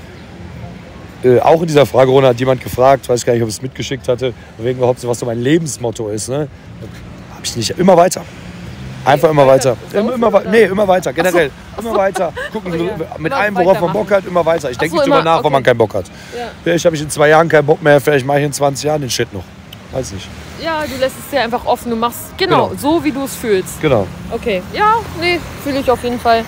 auch in dieser Fragerunde hat jemand gefragt, weiß gar nicht, ob ich es mitgeschickt hatte, wegen überhaupt was so mein Lebensmotto ist. Ne? Hab ich nicht. Immer weiter. Einfach immer weiter. Immer weiter. Generell. Immer weiter. Gucken, mit allem, worauf man Bock hat, immer weiter. Ich denke nicht drüber nach, wenn man keinen Bock hat. Ja. Vielleicht habe ich in 2 Jahren keinen Bock mehr, vielleicht mache ich in 20 Jahren den Shit noch. Weiß nicht. Ja, du lässt es dir einfach offen. Du machst genau so, wie du es fühlst. Genau. Okay. Ja, nee, fühle ich auf jeden Fall.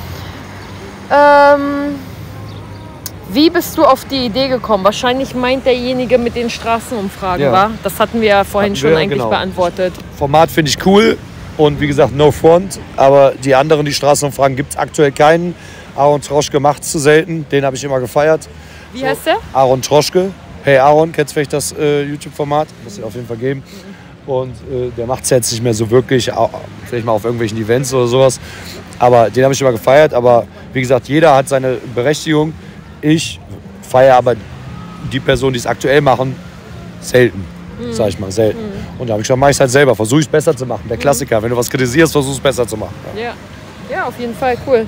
Wie bist du auf die Idee gekommen? Wahrscheinlich meint derjenige mit den Straßenumfragen, wa? Das hatten wir ja vorhin schon eigentlich beantwortet. Format finde ich cool und wie gesagt, no front. Aber die anderen, die Straßenumfragen, gibt es aktuell keinen. Aaron Troschke macht es zu selten. Den habe ich immer gefeiert. Wie heißt der? Aaron Troschke. Hey Aaron, kennst du vielleicht das YouTube-Format? Muss ich auf jeden Fall geben. Und der macht es jetzt nicht mehr so wirklich. Vielleicht mal auf irgendwelchen Events oder sowas. Aber den habe ich immer gefeiert. Aber wie gesagt, jeder hat seine Berechtigung. Ich feiere aber die Personen, die es aktuell machen, selten. Sag ich mal, selten. Und da habe ich gesagt, mach ich es halt selber. Versuche ich es besser zu machen. Der Klassiker. Wenn du was kritisierst, versuch es besser zu machen. Ja, auf jeden Fall. Cool.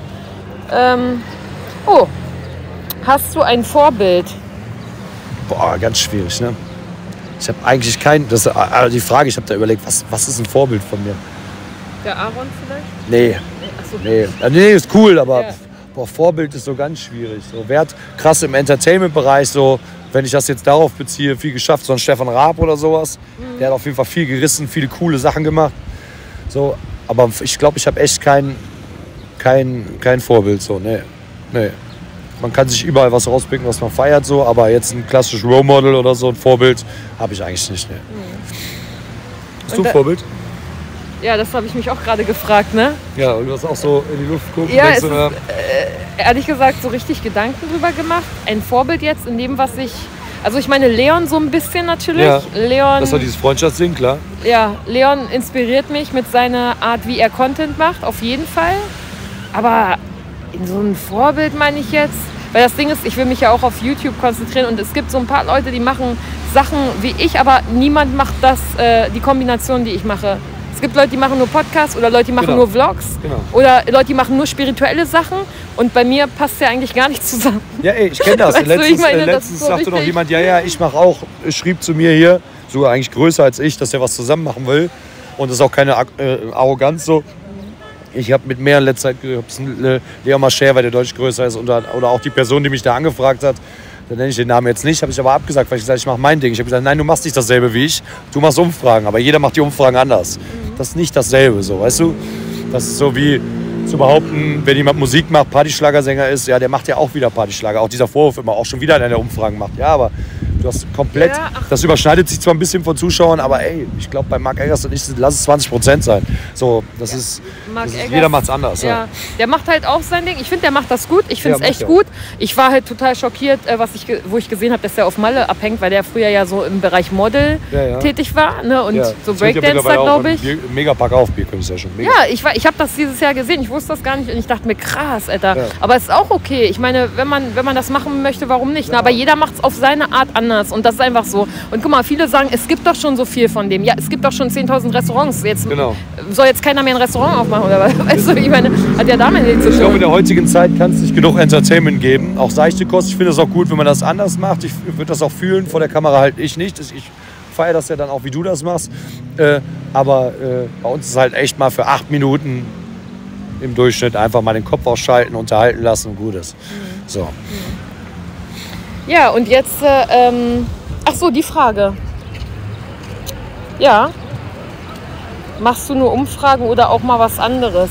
Hast du ein Vorbild? Boah, ganz schwierig, ne? Ich habe eigentlich kein... die Frage, ich habe da überlegt, was ist ein Vorbild von mir? Der Aaron vielleicht? Nee. Achso. Nee, ist cool, aber... Boah, Vorbild ist so ganz schwierig. So, wer hat krass im Entertainment-Bereich, so, wenn ich das jetzt darauf beziehe, viel geschafft, so ein Stefan Raab oder sowas. Der hat auf jeden Fall viel gerissen, viele coole Sachen gemacht. So, aber ich glaube, ich habe echt kein Vorbild. So, nee. Man kann sich überall was rauspicken, was man feiert, so, aber jetzt ein klassisches Role Model oder so, ein Vorbild, habe ich eigentlich nicht. Nee. Hast du ein Vorbild? Ja, das habe ich mich auch gerade gefragt, ne? Ja, und du hast auch so in die Luft geguckt. Ja, ehrlich gesagt so richtig Gedanken drüber gemacht. Ein Vorbild jetzt in dem, was ich... Also ich meine Leon so ein bisschen natürlich. Ja, Leon, das war dieses Freundschaftsding, klar. Ja, Leon inspiriert mich mit seiner Art, wie er Content macht, auf jeden Fall. Aber in so ein Vorbild meine ich jetzt... Weil das Ding ist, ich will mich ja auch auf YouTube konzentrieren und es gibt so ein paar Leute, die machen Sachen wie ich, aber niemand macht das, die Kombination, die ich mache. Es gibt Leute, die machen nur Podcasts oder Leute, die machen nur Vlogs oder Leute, die machen nur spirituelle Sachen und bei mir passt ja eigentlich gar nicht zusammen. Ja, ey, ich kenne das. Letztens so sagte noch jemand, ich mache auch, schrieb zu mir hier, sogar eigentlich größer als ich, dass er was zusammen machen will und das ist auch keine Arroganz so. Ich habe mit mehr in letzter Zeit, Leon Mascher, weil der deutlich größer ist oder auch die Person, die mich da angefragt hat, da nenne ich den Namen jetzt nicht, habe ich aber abgesagt, weil ich gesagt habe, ich mache mein Ding. Ich habe gesagt, nein, du machst nicht dasselbe wie ich, du machst Umfragen, aber jeder macht die Umfragen anders. Das ist nicht dasselbe, so, weißt du? Das ist so wie zu behaupten, wenn jemand Musik macht, Partyschlagersänger ist, ja, der macht ja auch wieder Partyschlager. Auch dieser Vorwurf immer, auch schon wieder in einer Umfrage macht. Ja, aber du hast komplett, das überschneidet sich zwar ein bisschen von Zuschauern, aber ey, ich glaube bei Mark Eggers und ich, lass es 20% sein. So, das ist, jeder macht's anders. Ja. Der macht halt auch sein Ding. Ich finde, der macht das gut. Ich finde es echt gut. Ich war halt total schockiert, wo ich gesehen habe, dass der auf Malle abhängt, weil der früher ja so im Bereich Model tätig war, ne? Und so Breakdancer, glaube ich. Mega Pack auf, Bierkünstler schon. Mega. Ja, ich habe das dieses Jahr gesehen. Ich wusste das gar nicht und ich dachte mir, krass, Alter. Ja. Aber es ist auch okay. Ich meine, wenn man das machen möchte, warum nicht? Ja. Aber jeder macht es auf seine Art anders und das ist einfach so. Und guck mal, viele sagen, es gibt doch schon so viel von dem. Ja, es gibt doch schon 10.000 Restaurants. Jetzt soll jetzt keiner mehr ein Restaurant aufmachen oder was? Weißt du, ich meine, hat ja damit nichts zu tun. Ich glaube, in der heutigen Zeit kann es nicht genug Entertainment geben. Auch seichte Kost. Ich finde es auch gut, wenn man das anders macht. Ich würde das auch fühlen. Vor der Kamera halt ich nicht. Ich feiere das ja dann auch, wie du das machst. Aber bei uns ist halt echt mal für 8 Minuten im Durchschnitt einfach mal den Kopf ausschalten, unterhalten lassen und gut ist. So. Ja, und jetzt, ach so, die Frage. Ja. Machst du nur Umfragen oder auch mal was anderes?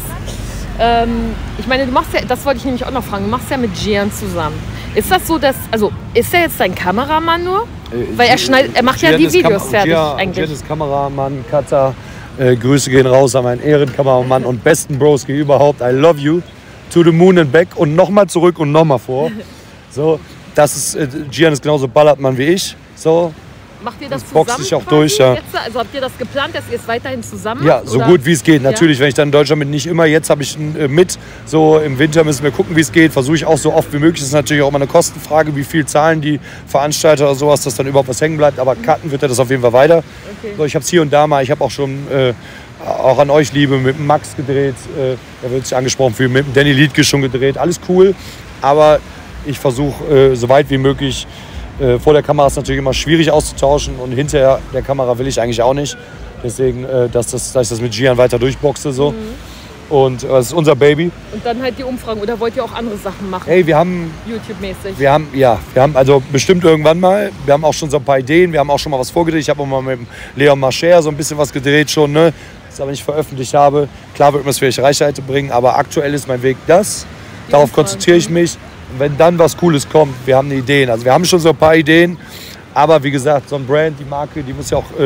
Ich meine, du machst ja, das wollte ich nämlich auch noch fragen, du machst ja mit Gian zusammen. Ist das so, dass, also ist er jetzt dein Kameramann nur? Weil er macht ja die Videos fertig eigentlich. Gian ist Kameramann, Cutter. Grüße gehen raus an meinen Ehrenkameramann und besten Broski überhaupt. I love you. To the moon and back und nochmal zurück und nochmal vor. So, das ist, Gian ist genauso Ballertmann wie ich. So. Macht ihr das zusammen? Boxt sich auch durch, ja. Jetzt, also habt ihr das geplant, dass ihr es weiterhin zusammen macht? Ja, so oder? gut wie es geht. Natürlich, wenn ich dann in Deutschland bin, nicht immer. Jetzt habe ich ihn mit. So im Winter müssen wir gucken, wie es geht. Versuche ich auch so oft wie möglich. Das ist natürlich auch immer eine Kostenfrage, wie viel zahlen die Veranstalter oder sowas, dass dann überhaupt was hängen bleibt. Aber cutten wird er das auf jeden Fall weiter. Okay. So, ich habe es hier und da mal. Ich habe auch schon auch an euch Liebe mit dem Max gedreht. Er wird sich angesprochen fühlen. Mit dem Danny Liedke schon gedreht. Alles cool. Aber ich versuche so weit wie möglich. Vor der Kamera ist natürlich immer schwierig auszutauschen und hinter der Kamera will ich eigentlich auch nicht. Deswegen, dass ich das mit Gian weiter durchboxe. So. Und das ist unser Baby. Und dann halt die Umfragen. Oder wollt ihr auch andere Sachen machen? Hey, wir haben... YouTube-mäßig? Wir haben also bestimmt irgendwann mal. Wir haben auch schon so ein paar Ideen. Wir haben auch schon mal was vorgedreht. Ich habe auch mal mit Leon Mascher so ein bisschen was gedreht schon. Ne? Das aber nicht veröffentlicht habe. Klar wird mir das vielleicht Reichweite bringen. Aber aktuell ist mein Weg das. Darauf konzentriere ich mich. Und wenn dann was Cooles kommt, wir haben Ideen. Also wir haben schon so ein paar Ideen, aber wie gesagt, so ein Brand, die Marke, die muss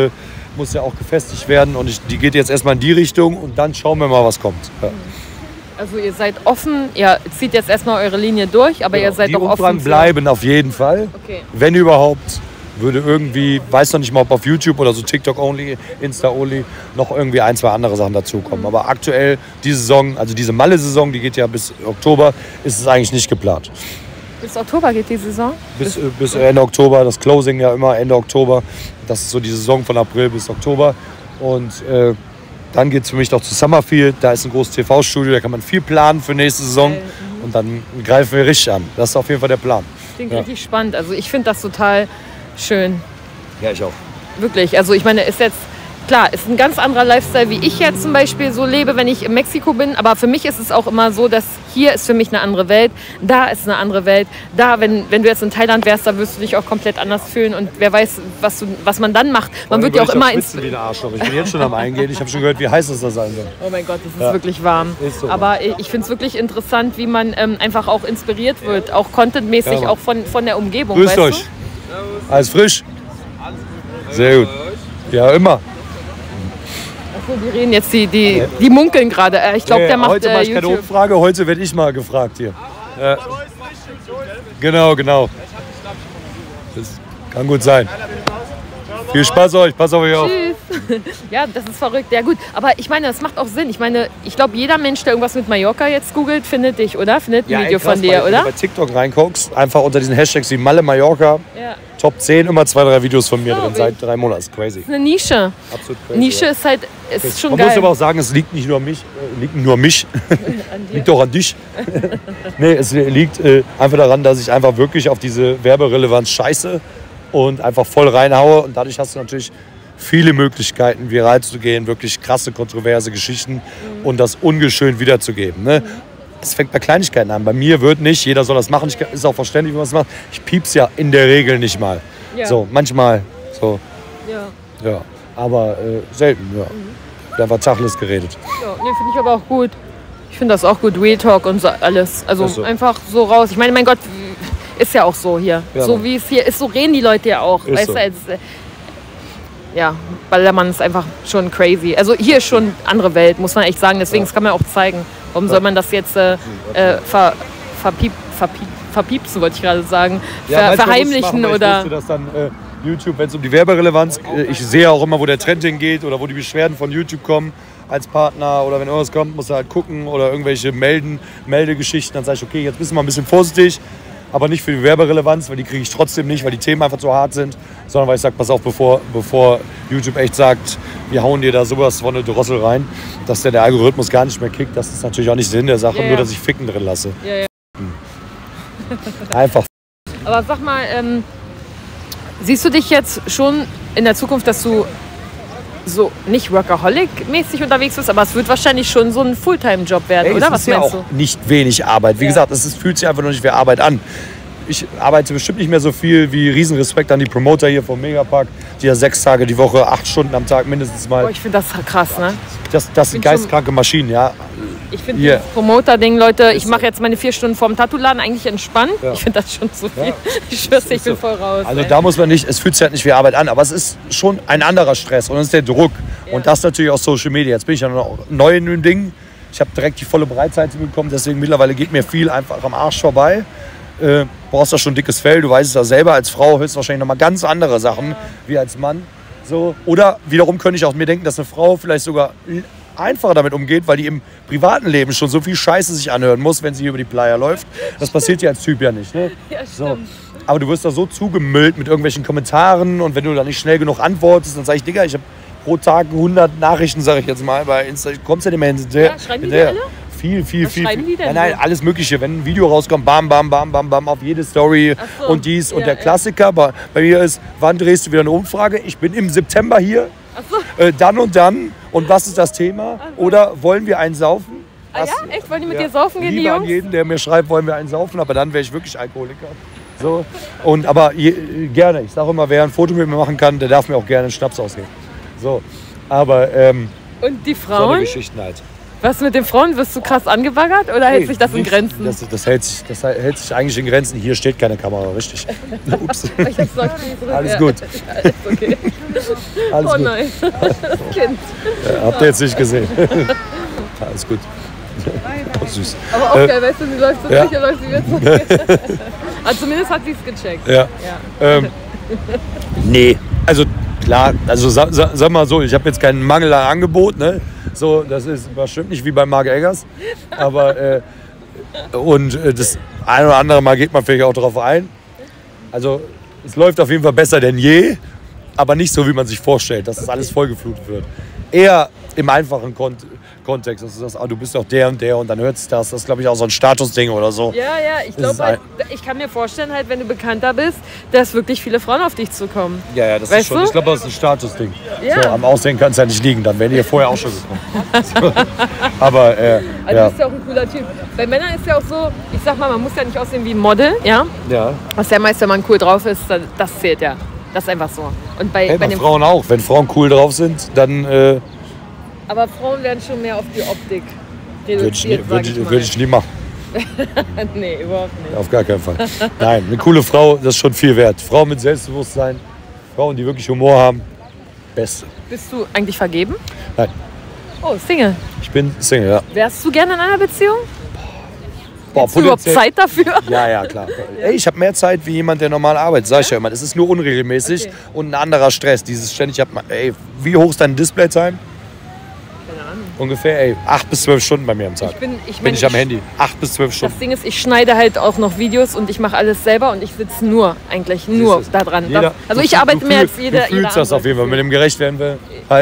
ja auch gefestigt werden und die geht jetzt erstmal in die Richtung und dann schauen wir mal, was kommt. Ja. Also ihr seid offen, ihr zieht jetzt erstmal eure Linie durch, aber ihr seid doch offen. Die Umfragen bleiben auf jeden Fall, wenn überhaupt. Würde irgendwie, weiß noch nicht mal, ob auf YouTube oder so TikTok-only, Insta-only, noch irgendwie 1, 2 andere Sachen dazukommen. Aber aktuell, diese Saison, also diese Malle-Saison, die geht ja bis Oktober, ist es eigentlich nicht geplant. Bis Oktober geht die Saison? Bis Ende Oktober, das Closing ja immer Ende Oktober. Das ist so die Saison von April bis Oktober. Und dann geht es für mich noch zu Summerfield, da ist ein großes TV-Studio, da kann man viel planen für nächste Saison. Und dann greifen wir richtig an. Das ist auf jeden Fall der Plan. Klingt richtig spannend. Also ich finde das total schön. Ja, ich auch. Wirklich. Also ich meine, ist jetzt, klar, ist ein ganz anderer Lifestyle, wie ich jetzt zum Beispiel so lebe, wenn ich in Mexiko bin. Aber für mich ist es auch immer so, dass hier ist für mich eine andere Welt, da ist eine andere Welt. Da, wenn du jetzt in Thailand wärst, da wirst du dich auch komplett anders fühlen. Und wer weiß, was man dann macht. Man wird ja auch immer ins... wie ein Arschloch. Ich bin jetzt schon am Eingehen. Ich habe schon gehört, wie heiß es da sein soll. Oh mein Gott, das ist wirklich warm. Ist so. Aber ich finde es wirklich interessant, wie man einfach auch inspiriert wird. Auch contentmäßig, auch von der Umgebung. Grüßt euch. Alles frisch? Sehr gut. Ja, immer. Achso, die reden jetzt, die munkeln gerade. Ich glaube, der macht heute mache ich keine Umfrage, heute werde ich mal gefragt hier. Genau. Das kann gut sein. Viel Spaß euch, pass auf euch auf. Tschüss. Ja, das ist verrückt. Ja gut, aber ich meine, das macht auch Sinn. Ich meine, ich glaube, jeder Mensch, der irgendwas mit Mallorca jetzt googelt, findet dich, oder? Findet ein Video von dir, oder? Wenn du bei TikTok reinguckst, einfach unter diesen Hashtags wie Malle Mallorca, Top 10, immer 2, 3 Videos von mir drin, seit 3 Monaten. Das ist crazy. Das ist eine Nische. Absolut crazy. Nische ist halt, ist schon geil. Man muss aber auch sagen, es liegt nicht nur an mich, liegt auch an dich. Nee, es liegt einfach daran, dass ich einfach wirklich auf diese Werberelevanz scheiße und einfach voll reinhaue und dadurch hast du natürlich viele Möglichkeiten, viral zu gehen, wirklich krasse, kontroverse Geschichten und das ungeschönt wiederzugeben. Ne? Es fängt bei Kleinigkeiten an. Bei mir wird nicht, jeder soll das machen, ist auch verständlich, wie man es macht. Ich piep's ja in der Regel nicht mal. Ja. So, manchmal. So. Ja. Aber selten, ja. Wird einfach Tacheles geredet. Ja, nee, finde ich aber auch gut. Ich finde das auch gut, Real Talk und so alles. Also so. einfach so raus. Ich meine, mein Gott, ist ja auch so hier. Ja, so wie es hier ist, so reden die Leute ja auch. Ist Weißt so. du, ja, Ballermann ist einfach schon crazy. Also hier ist schon andere Welt, muss man echt sagen. Deswegen, das kann man auch zeigen. Warum soll man das jetzt verpiepsen, wollte ich gerade sagen. Verheimlichen oder... Du das dann, YouTube, wenn es um die Werberelevanz, ich sehe auch immer, wo der Trend hingeht oder wo die Beschwerden von YouTube kommen als Partner oder wenn irgendwas kommt, musst du halt gucken oder irgendwelche Meldegeschichten, dann sage ich, okay, jetzt bist du mal ein bisschen vorsichtig, aber nicht für die Werberelevanz, weil die kriege ich trotzdem nicht, weil die Themen einfach zu hart sind, sondern weil ich sage, pass auf, bevor YouTube echt sagt, wir hauen dir da sowas von eine Drossel rein, dass der Algorithmus gar nicht mehr kickt, das ist natürlich auch nicht Sinn der Sache, nur dass ich Ficken drin lasse. Ja. Einfach. Aber sag mal, siehst du dich jetzt schon in der Zukunft, dass du so nicht Workaholic-mäßig unterwegs bist, aber es wird wahrscheinlich schon so ein Fulltime-Job werden, oder? Was meinst du? Es ist ja auch nicht wenig Arbeit. Wie gesagt, fühlt sich einfach noch nicht wie Arbeit an. Ich arbeite bestimmt nicht mehr so viel wie Riesenrespekt an die Promoter hier vom Megapark, die ja 6 Tage die Woche, 8 Stunden am Tag mindestens mal. Oh, ich finde das krass, ne? Das sind geistkranke Maschinen, ja. Ich finde das Promoter-Ding, Leute, ich mache jetzt meine 4 Stunden vorm Tattoo-Laden eigentlich entspannt. Ja. Ich finde das schon zu viel. Ja. Ich schwör's dir, ich bin voll raus. Also da muss man nicht, es fühlt sich halt nicht wie Arbeit an, aber es ist schon ein anderer Stress und es ist der Druck. Ja. Und das natürlich auch Social Media. Jetzt bin ich ja noch neu in dem Ding. Ich habe direkt die volle Breitseite bekommen, deswegen mittlerweile geht mir viel einfach am Arsch vorbei. Brauchst da schon ein dickes Fell, du weißt es ja selber, als Frau höchstwahrscheinlich noch mal ganz andere Sachen wie als Mann. So. Oder wiederum könnte ich auch mir denken, dass eine Frau vielleicht sogar einfacher damit umgeht, weil die im privaten Leben schon so viel Scheiße sich anhören muss, wenn sie hier über die Playa läuft. Das passiert dir als Typ ja nicht. Ne? Ja, stimmt. So. Aber du wirst da so zugemüllt mit irgendwelchen Kommentaren und wenn du da nicht schnell genug antwortest, dann sage ich, Digga, ich habe pro Tag 100 Nachrichten, sage ich jetzt mal, bei Insta. Kommst du ja nicht mehr hinterher. Ja, schreiben die alle? Viel. Schreiben die denn? Nein, alles Mögliche. Wenn ein Video rauskommt, bam, bam, bam, bam, bam, auf jede Story so. und dies. Und der Klassiker bei mir ist, wann drehst du wieder eine Umfrage? Ich bin im September hier, dann und dann. Und was ist das Thema? Oder wollen wir einen saufen? Ja? Echt? Wollen die mit dir saufen gehen, die Lieber Jungs? an jeden, der mir schreibt, wollen wir einen saufen, aber dann wäre ich wirklich Alkoholiker. So. Aber gerne. Ich sage immer, wer ein Foto mit mir machen kann, der darf mir auch gerne einen Schnaps ausgeben. So. Aber und die so Frauen? eine Geschichten halt. Was mit den Frauen? Wirst du krass angebaggert oder hält sich das in Grenzen? Das hält sich eigentlich in Grenzen. Hier steht keine Kamera, richtig. Ups. Ich hab's noch nie zurück. Alles gut. Alles okay. Alles gut. Nein, das Kind. Habt ihr jetzt nicht gesehen. Alles gut. Oh, süß. Aber auch geil, weißt du, sie läuft so sicher, läuft sie wieder zurück. Also zumindest hat sie es gecheckt. Ja. Nee, also klar, also sag mal so, ich habe jetzt keinen Mangel an Angebot, ne? So, das ist bestimmt nicht wie bei Marc Eggers, aber das ein oder andere Mal geht man vielleicht auch drauf ein. Also es läuft auf jeden Fall besser denn je, aber nicht so, wie man sich vorstellt, dass das alles vollgeflutet wird. Eher im einfachen Kontext, dass du sagst, du bist doch der und dann hört es das. Das ist, glaube ich, auch so ein Statusding oder so. Ja, ich glaube, halt, ich kann mir vorstellen, halt, wenn du bekannter bist, dass wirklich viele Frauen auf dich zukommen. Ja, das ist schon, ich glaube, das ist ein Statusding. Ja. So, am Aussehen kann es ja nicht liegen, dann wären die ja vorher auch schon gekommen. Aber, also du bist ja auch ein cooler Typ. Bei Männern ist ja auch so, ich sag mal, man muss ja nicht aussehen wie ein Model, ja? Ja. Was ja meist, wenn man cool drauf ist, das zählt ja. Das ist einfach so. Und bei den Frauen auch. Wenn Frauen cool drauf sind, dann... aber Frauen werden schon mehr auf die Optik reduziert, Würde ich nie machen. Nee, überhaupt nicht. Auf gar keinen Fall. Nein, eine coole Frau, das ist schon viel wert. Frauen mit Selbstbewusstsein, Frauen, die wirklich Humor haben, beste. Bist du eigentlich vergeben? Nein. Oh, Single. Ich bin Single, ja. Wärst du gerne in einer Beziehung? Boah, hast du überhaupt Zeit dafür? Ja, klar. Ey, ich habe mehr Zeit wie jemand, der normal arbeitet, sag ich ja immer. Das ist nur unregelmäßig und ein anderer Stress. Dieses ständig, wie hoch ist deine Displaytime? Ungefähr 8 bis 12 Stunden bei mir am Tag. Bin ich am Handy. 8 bis 12 Stunden. Das Ding ist, ich schneide halt auch noch Videos und ich mache alles selber und ich sitze nur da dran. Also ich arbeite mehr als jeder. Du fühlst das auf jeden Fall. Mit dem gerecht werden wir.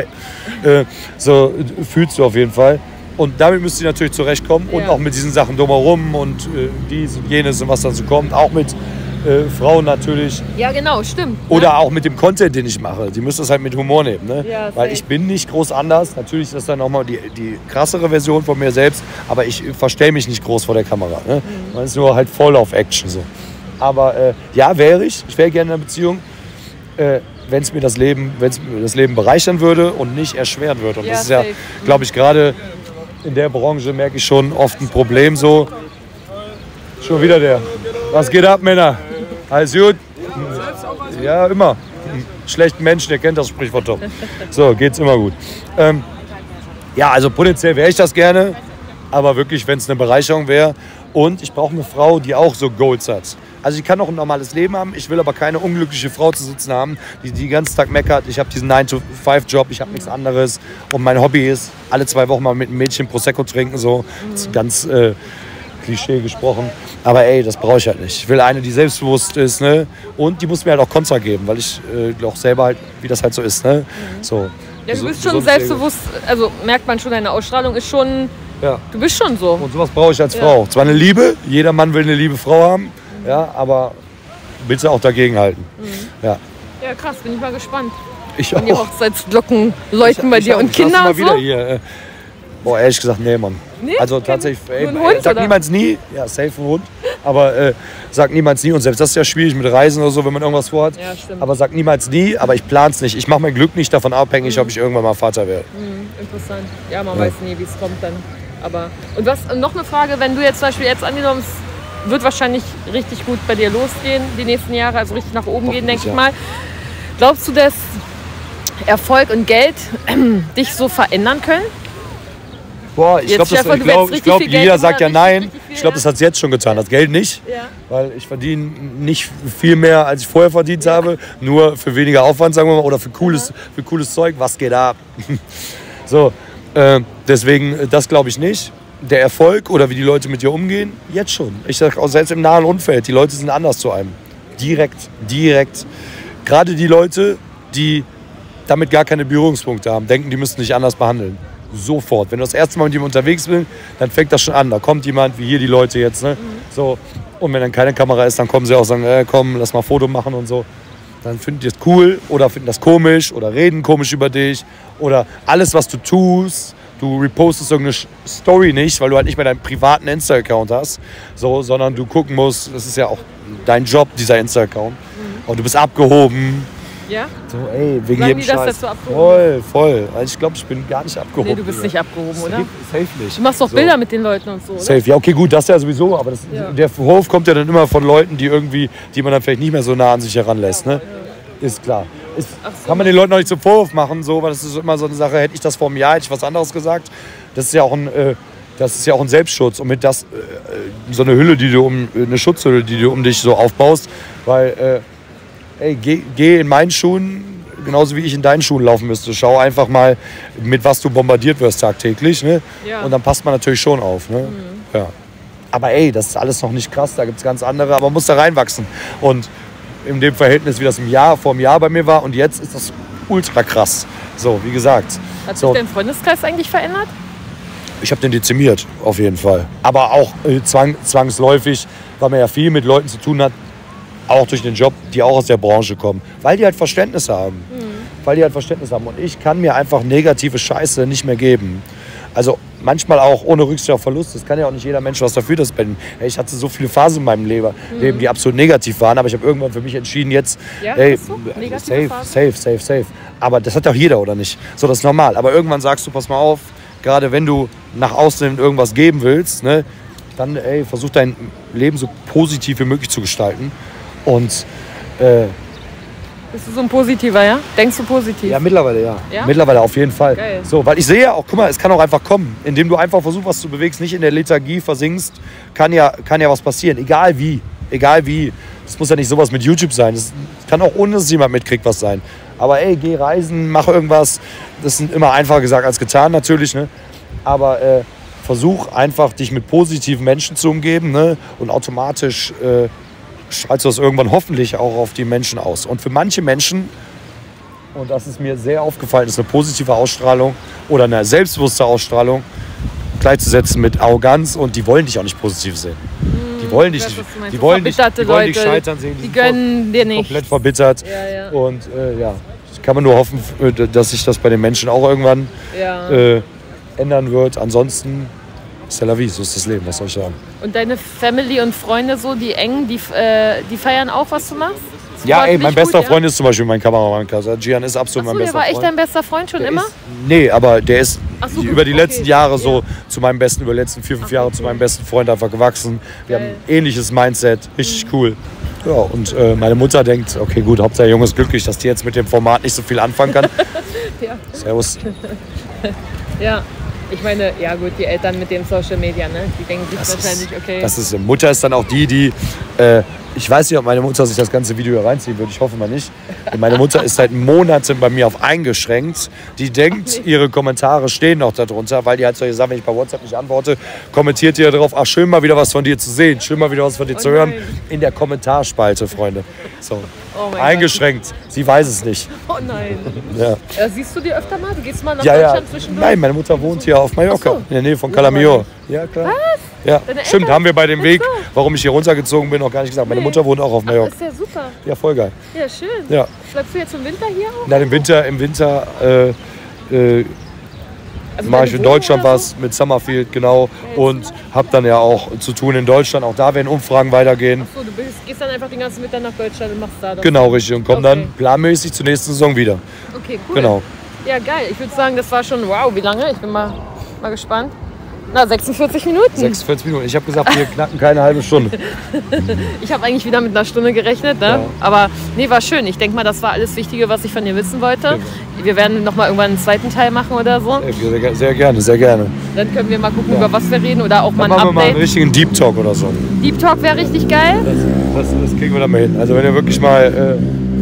So fühlst du auf jeden Fall. Und damit müsst ihr natürlich zurechtkommen und auch mit diesen Sachen drumherum und dies und jenes und was dazu kommt. Auch mit Frauen natürlich. Ja, genau, stimmt. Oder auch mit dem Content, den ich mache. Die müssen das halt mit Humor nehmen. Ne? Ja, weil ich bin nicht groß anders. Natürlich ist das dann nochmal die krassere Version von mir selbst. Aber ich verstelle mich nicht groß vor der Kamera. Ne? Man ist nur halt voll auf Action. So. Aber ja, wäre ich. Ich wäre gerne in einer Beziehung. wenn es mir das Leben bereichern würde und nicht erschweren würde. Und Ja, das ist ja, safe. glaube ich, gerade in der Branche merke ich schon oft ein Problem so. Schon wieder der. Was geht ab, Männer? Alles gut? Ja, immer. Schlechten Menschen, der kennt das Sprichwort doch. So, geht's immer gut. Ja, also potenziell wäre ich das gerne, aber wirklich, wenn es eine Bereicherung wäre. Und ich brauche eine Frau, die auch so Goals hat. Also ich kann auch ein normales Leben haben, ich will aber keine unglückliche Frau zu sitzen haben, die den ganzen Tag meckert. Ich habe diesen 9-to-5-Job, ich habe nichts anderes. Und mein Hobby ist, alle 2 Wochen mal mit einem Mädchen Prosecco trinken, so. Das ist ganz Klischee gesprochen. Aber ey, das brauche ich halt nicht. Ich will eine, die selbstbewusst ist, ne? Und die muss mir halt auch Kontra geben, weil ich auch selber halt, wie das halt so ist, ne? So. Ja, du bist schon selbstbewusst, also merkt man schon, deine Ausstrahlung ist schon, ja. Du bist schon so. Und sowas brauche ich als Frau. Zwar eine Liebe, jeder Mann will eine liebe Frau haben, ja, aber bitte auch dagegen halten. Ja. Ja, krass, bin ich mal gespannt. Ich Wenn die auch. Hochzeitsglocken läuten bei dir und Kinder mal und wieder so. hier. Boah, ehrlich gesagt, nee, Mann. Nee? Also tatsächlich, Nur ein Hund, sag oder? niemals nie, ja, safe ein Hund, aber sag niemals nie. Und selbst das ist ja schwierig mit Reisen oder so, wenn man irgendwas vorhat. Ja, stimmt. Aber sag niemals nie, aber ich plan's nicht. Ich mache mein Glück nicht davon abhängig, ob ich irgendwann mal Vater werde. Interessant. Ja, man weiß nie, wie es kommt dann. Aber und was und noch eine Frage, wenn du jetzt zum Beispiel jetzt angenommen, es wird wahrscheinlich richtig gut bei dir losgehen, die nächsten Jahre, also richtig nach oben gehen, denke ich ja. mal. Glaubst du, dass Erfolg und Geld dich so verändern können? Boah, ich Jetzt stell dir vor, du willst richtig glaub, viel Geld jeder machen, sagt ja richtig, nein. richtig viel, Ich glaube, das hat es jetzt schon getan. Das Geld nicht, Ja. weil ich verdiene nicht viel mehr, als ich vorher verdient habe. Nur für weniger Aufwand, sagen wir mal, oder für cooles Zeug. Was geht ab? So, deswegen, das glaube ich nicht. Der Erfolg oder wie die Leute mit dir umgehen, jetzt schon. Ich sage auch selbst im nahen Umfeld, die Leute sind anders zu einem. Direkt. Gerade die Leute, die damit gar keine Berührungspunkte haben, denken, die müssten dich anders behandeln. Sofort. Wenn du das erste Mal mit jemandem unterwegs bist, dann fängt das schon an. Da kommt jemand, wie hier die Leute jetzt. Ne? So. Und wenn dann keine Kamera ist, dann kommen sie auch und sagen, komm, lass mal ein Foto machen und so. Dann finden die es cool oder finden das komisch oder reden komisch über dich. Oder alles, was du tust, du repostest irgendeine Story nicht, weil du halt nicht mehr deinen privaten Insta-Account hast, so, sondern du gucken musst, das ist ja auch dein Job, dieser Insta-Account. Und du bist abgehoben. Ja? So, ey, wegen Sagen jedem die, dass Scheiß. das so abgehoben Voll. Also ich glaube, ich bin gar nicht abgehoben. Nee, du bist nicht abgehoben, oder? Safe nicht. Du machst doch So. Bilder mit den Leuten und so, oder? Safe, ja, okay, gut, das ja sowieso, aber Ja. der Hof kommt ja dann immer von Leuten, die man dann vielleicht nicht mehr so nah an sich heranlässt, ne? Ist klar. Kann man den Leuten noch nicht zum Vorwurf machen, so, weil das ist immer so eine Sache, hätte ich das vor einem Jahr, hätte ich was anderes gesagt. Das ist ja auch ein Selbstschutz und mit das so eine Hülle, eine Schutzhülle, die du um dich so aufbaust, weil geh in meinen Schuhen, genauso wie ich in deinen Schuhen laufen müsste. Schau einfach mal, mit was du bombardiert wirst tagtäglich, ne? Ja. Und dann passt man natürlich schon auf, ne? Ja. Aber das ist alles noch nicht krass, da gibt es ganz andere, aber man muss da reinwachsen. Und in dem Verhältnis, wie das vor einem Jahr bei mir war und jetzt ist das ultra krass. So, wie gesagt. Hat sich So, dein Freundeskreis eigentlich verändert? ich habe den dezimiert, auf jeden Fall. Aber auch zwangsläufig, weil man ja viel mit Leuten zu tun hat, auch durch den Job, die auch aus der Branche kommen. Weil die halt Verständnis haben. Und ich kann mir einfach negative Scheiße nicht mehr geben. Also manchmal auch ohne Rücksicht auf Verlust. Das kann ja auch nicht jeder Mensch was dafür, dass ich hatte so viele Phasen in meinem Leben, die absolut negativ waren. Aber ich habe irgendwann für mich entschieden, jetzt, Ja, ist so? Negative Phasen? safe. Aber das hat doch jeder, oder nicht? So, das ist normal. Aber irgendwann sagst du, pass mal auf, gerade wenn du nach außen irgendwas geben willst, ne, dann versuch dein Leben so positiv wie möglich zu gestalten. Und Bist du so ein Positiver, ja? Denkst du positiv? ja, mittlerweile ja. Ja? Mittlerweile auf jeden Fall. Geil. So, weil ich sehe ja auch, guck mal, es kann auch einfach kommen. Indem du einfach versuchst, was zu bewegst, nicht in der Lethargie versinkst, kann ja was passieren. Egal wie. Es muss ja nicht sowas mit YouTube sein. Das kann auch ohne, dass jemand mitkriegt, was sein. Aber geh reisen, mach irgendwas. Das ist immer einfacher gesagt als getan natürlich. Ne? Aber versuch einfach, dich mit positiven Menschen zu umgeben. Ne? Und automatisch strahlst du das irgendwann hoffentlich auch auf die Menschen aus. Und für manche Menschen, und das ist mir sehr aufgefallen, ist eine positive Ausstrahlung oder eine selbstbewusste Ausstrahlung gleichzusetzen mit Arroganz, und die wollen dich auch nicht positiv sehen. Die wollen dich Ich weiß, nicht. was du meinst. Die wollen dich Leute, scheitern sehen. Die sind gönnen dir nicht. komplett verbittert. Ja. Und kann man nur hoffen, dass sich das bei den Menschen auch irgendwann Ja. ändern wird. Ansonsten c'est la vie, so ist das Leben, was soll ich sagen. Und deine Family und Freunde so, die engen, die feiern auch, was du machst? Ja, ey, mein Sportlich bester gut, Freund ist zum Beispiel mein Kameramann. Also Gian ist absolut Achso, mein der bester war echt Freund. dein bester Freund schon immer? Nee, aber der ist Ach so, über die okay. letzten Jahre so zu meinem besten, über die letzten 4, 5 Jahre zu meinem besten Freund einfach gewachsen. Wir haben ein ähnliches Mindset, richtig cool. Ja, und meine Mutter denkt, okay gut, Hauptsache der Junge ist glücklich, dass die jetzt mit dem Format nicht so viel anfangen kann. Ja. Servus. Ja. Ich meine, ja gut, die Eltern mit dem Social Media, ne? Die denken sich wahrscheinlich, okay. Das ist, Mutter ist dann auch die ich weiß nicht, ob meine Mutter sich das ganze Video hier reinziehen wird, ich hoffe mal nicht. Meine Mutter ist seit Monaten bei mir auf eingeschränkt. Die denkt, ihre Kommentare stehen noch darunter, weil die halt solche Sachen, wenn ich bei WhatsApp nicht antworte, kommentiert ihr darauf, ach schön mal wieder was von dir zu sehen, schön mal wieder was von dir zu hören. In der Kommentarspalte, Freunde. So. Oh mein Eingeschränkt. Sie weiß es nicht. Oh nein. Ja. Siehst du die öfter mal? Du gehst mal nach Ja, Deutschland zwischendurch? Nein, meine Mutter wohnt hier auf Mallorca, Ach so. in der Nähe von Calamior. Ja, klar. Was? Ja, Deine stimmt, Eltern? haben wir bei dem Ach Weg, so. warum ich hier runtergezogen bin, noch gar nicht gesagt. Meine Mutter wohnt auch auf Ach, Mallorca. ist ja super. Ja, voll geil. Ja, schön. Ja. Bleibst du jetzt im Winter hier auch? Na, im Winter Also mache deine ich in Wohnung Deutschland oder was mit Summerfield, genau. Und habe dann ja auch zu tun in Deutschland. Auch da werden Umfragen weitergehen. So, du gehst dann einfach den ganzen Winter nach Deutschland und machst da das. Genau, richtig. Und komme Okay. dann planmäßig zur nächsten Saison wieder. Okay, cool. Genau. Ja, geil. Ich würde sagen, das war schon, wow, wie lange? Ich bin mal gespannt. Na, 46 Minuten. 46 Minuten. Ich habe gesagt, wir knacken keine halbe Stunde. Ich habe eigentlich wieder mit einer Stunde gerechnet, ne? Ja. Aber nee, war schön. Ich denke mal, das war alles Wichtige, was ich von dir wissen wollte. Wir werden noch mal irgendwann einen zweiten Teil machen oder so. Sehr gerne, sehr gerne. Dann können wir mal gucken, über was wir reden oder auch mal Dann ein machen wir mal einen Update. richtigen Deep Talk oder so. Deep Talk wäre richtig geil. Das kriegen wir dann mal hin. Also wenn ihr wirklich mal...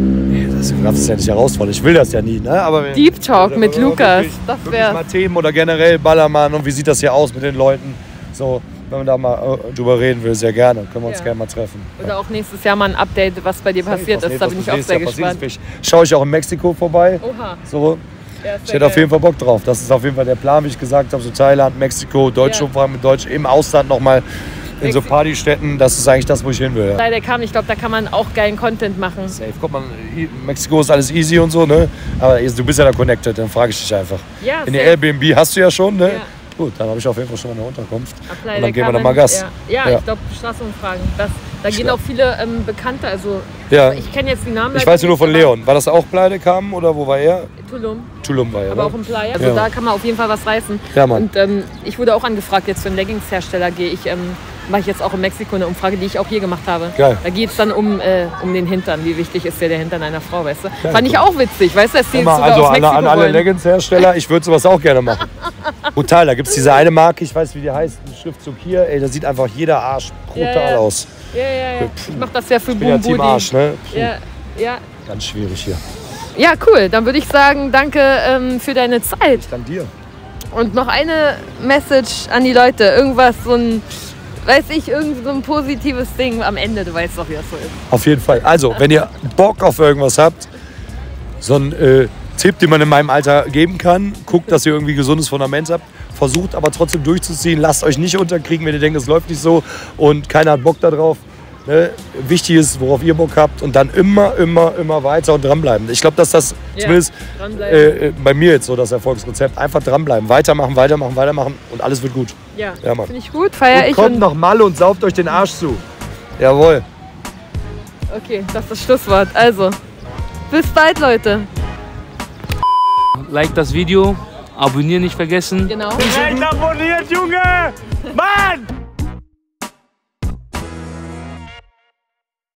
das ist ja nicht herausfordernd. Ich will das ja nie. Ne? Aber Deep Talk mit Lukas. Das Wirklich wäre. mal Themen oder generell Ballermann und wie sieht das hier aus mit den Leuten. So, wenn man da mal drüber reden will, sehr gerne. Können wir uns Ja. gerne mal treffen. Oder auch nächstes Jahr mal ein Update, was bei dir passiert ist. Da bin ich auch sehr gespannt. Schaue ich auch in Mexiko vorbei. Oha. So, Ja, ich hätte auf jeden Fall Bock drauf. Das ist auf jeden Fall der Plan, wie ich gesagt habe. So Thailand, Mexiko, deutsche Ja. Umfragen mit Deutsch, im Ausland nochmal in so Partystätten. Das ist eigentlich das, wo ich hin will. Ja. Leider kam, ich glaube, da kann man auch geilen Content machen. Safe. Guck mal, Mexiko ist alles easy und so, ne? Aber du bist ja da connected, dann frage ich dich einfach. Ja, In der safe. Airbnb hast du ja schon, ne? Ja. Gut, dann habe ich auf jeden Fall schon mal eine Unterkunft. Ab Und dann gehen wir dann mal Kamen, Gas. Ja, Ja. ich glaube, Straßenumfragen. Da gehen auch viele Bekannte. Also, Ja. ich kenne jetzt die Namen. Ich leider weiß nur nicht, von aber Leon. War das auch Pleite kam oder wo war er? Tulum, Tulum war er, aber ne? auch in Playa. Also Ja. da kann man auf jeden Fall was reißen. Ja, Mann. Und ich wurde auch angefragt, jetzt für einen Leggings-Hersteller mache ich jetzt auch in Mexiko eine Umfrage, die ich auch hier gemacht habe. Geil. Da geht es dann um den Hintern. Wie wichtig ist der Hintern einer Frau, weißt du? Geil, Fand ich cool. auch witzig, weißt du, dass die jetzt Mal, sogar also aus Mexiko an alle wollen. Leggings-Hersteller, ich würde sowas auch gerne machen. Brutal, da gibt es diese eine Marke, ich weiß wie die heißt, ein Schriftzug hier, ey, da sieht einfach jeder Arsch brutal Ja, ja. aus. Ja. Ich mach das ja für Ich bin ja Boom Team Booty. Arsch, ne? Ja. Ganz schwierig hier. Ja, cool. Dann würde ich sagen, danke für deine Zeit. Dank dir. Und noch eine Message an die Leute. Irgendwas, irgend so ein positives Ding am Ende. Du weißt doch, wie das so ist. Auf jeden Fall. Also, wenn ihr Bock auf irgendwas habt, so ein Tipp, den man in meinem Alter geben kann, guckt, dass ihr irgendwie ein gesundes Fundament habt, versucht aber trotzdem durchzuziehen, lasst euch nicht unterkriegen, wenn ihr denkt, es läuft nicht so und keiner hat Bock da drauf. Ne? Wichtig ist, worauf ihr Bock habt und dann immer weiter und dranbleiben. Ich glaube, dass das zumindest bei mir jetzt so das Erfolgsrezept, einfach dranbleiben, weitermachen und alles wird gut. Ja, Mann. finde ich gut. Feier ich. Kommt noch Malle und sauft euch den Arsch zu. Jawohl. Okay, das ist das Schlusswort. Also, bis bald, Leute. Like das Video, abonnieren nicht vergessen. Genau. Abonniert, Junge! Mann!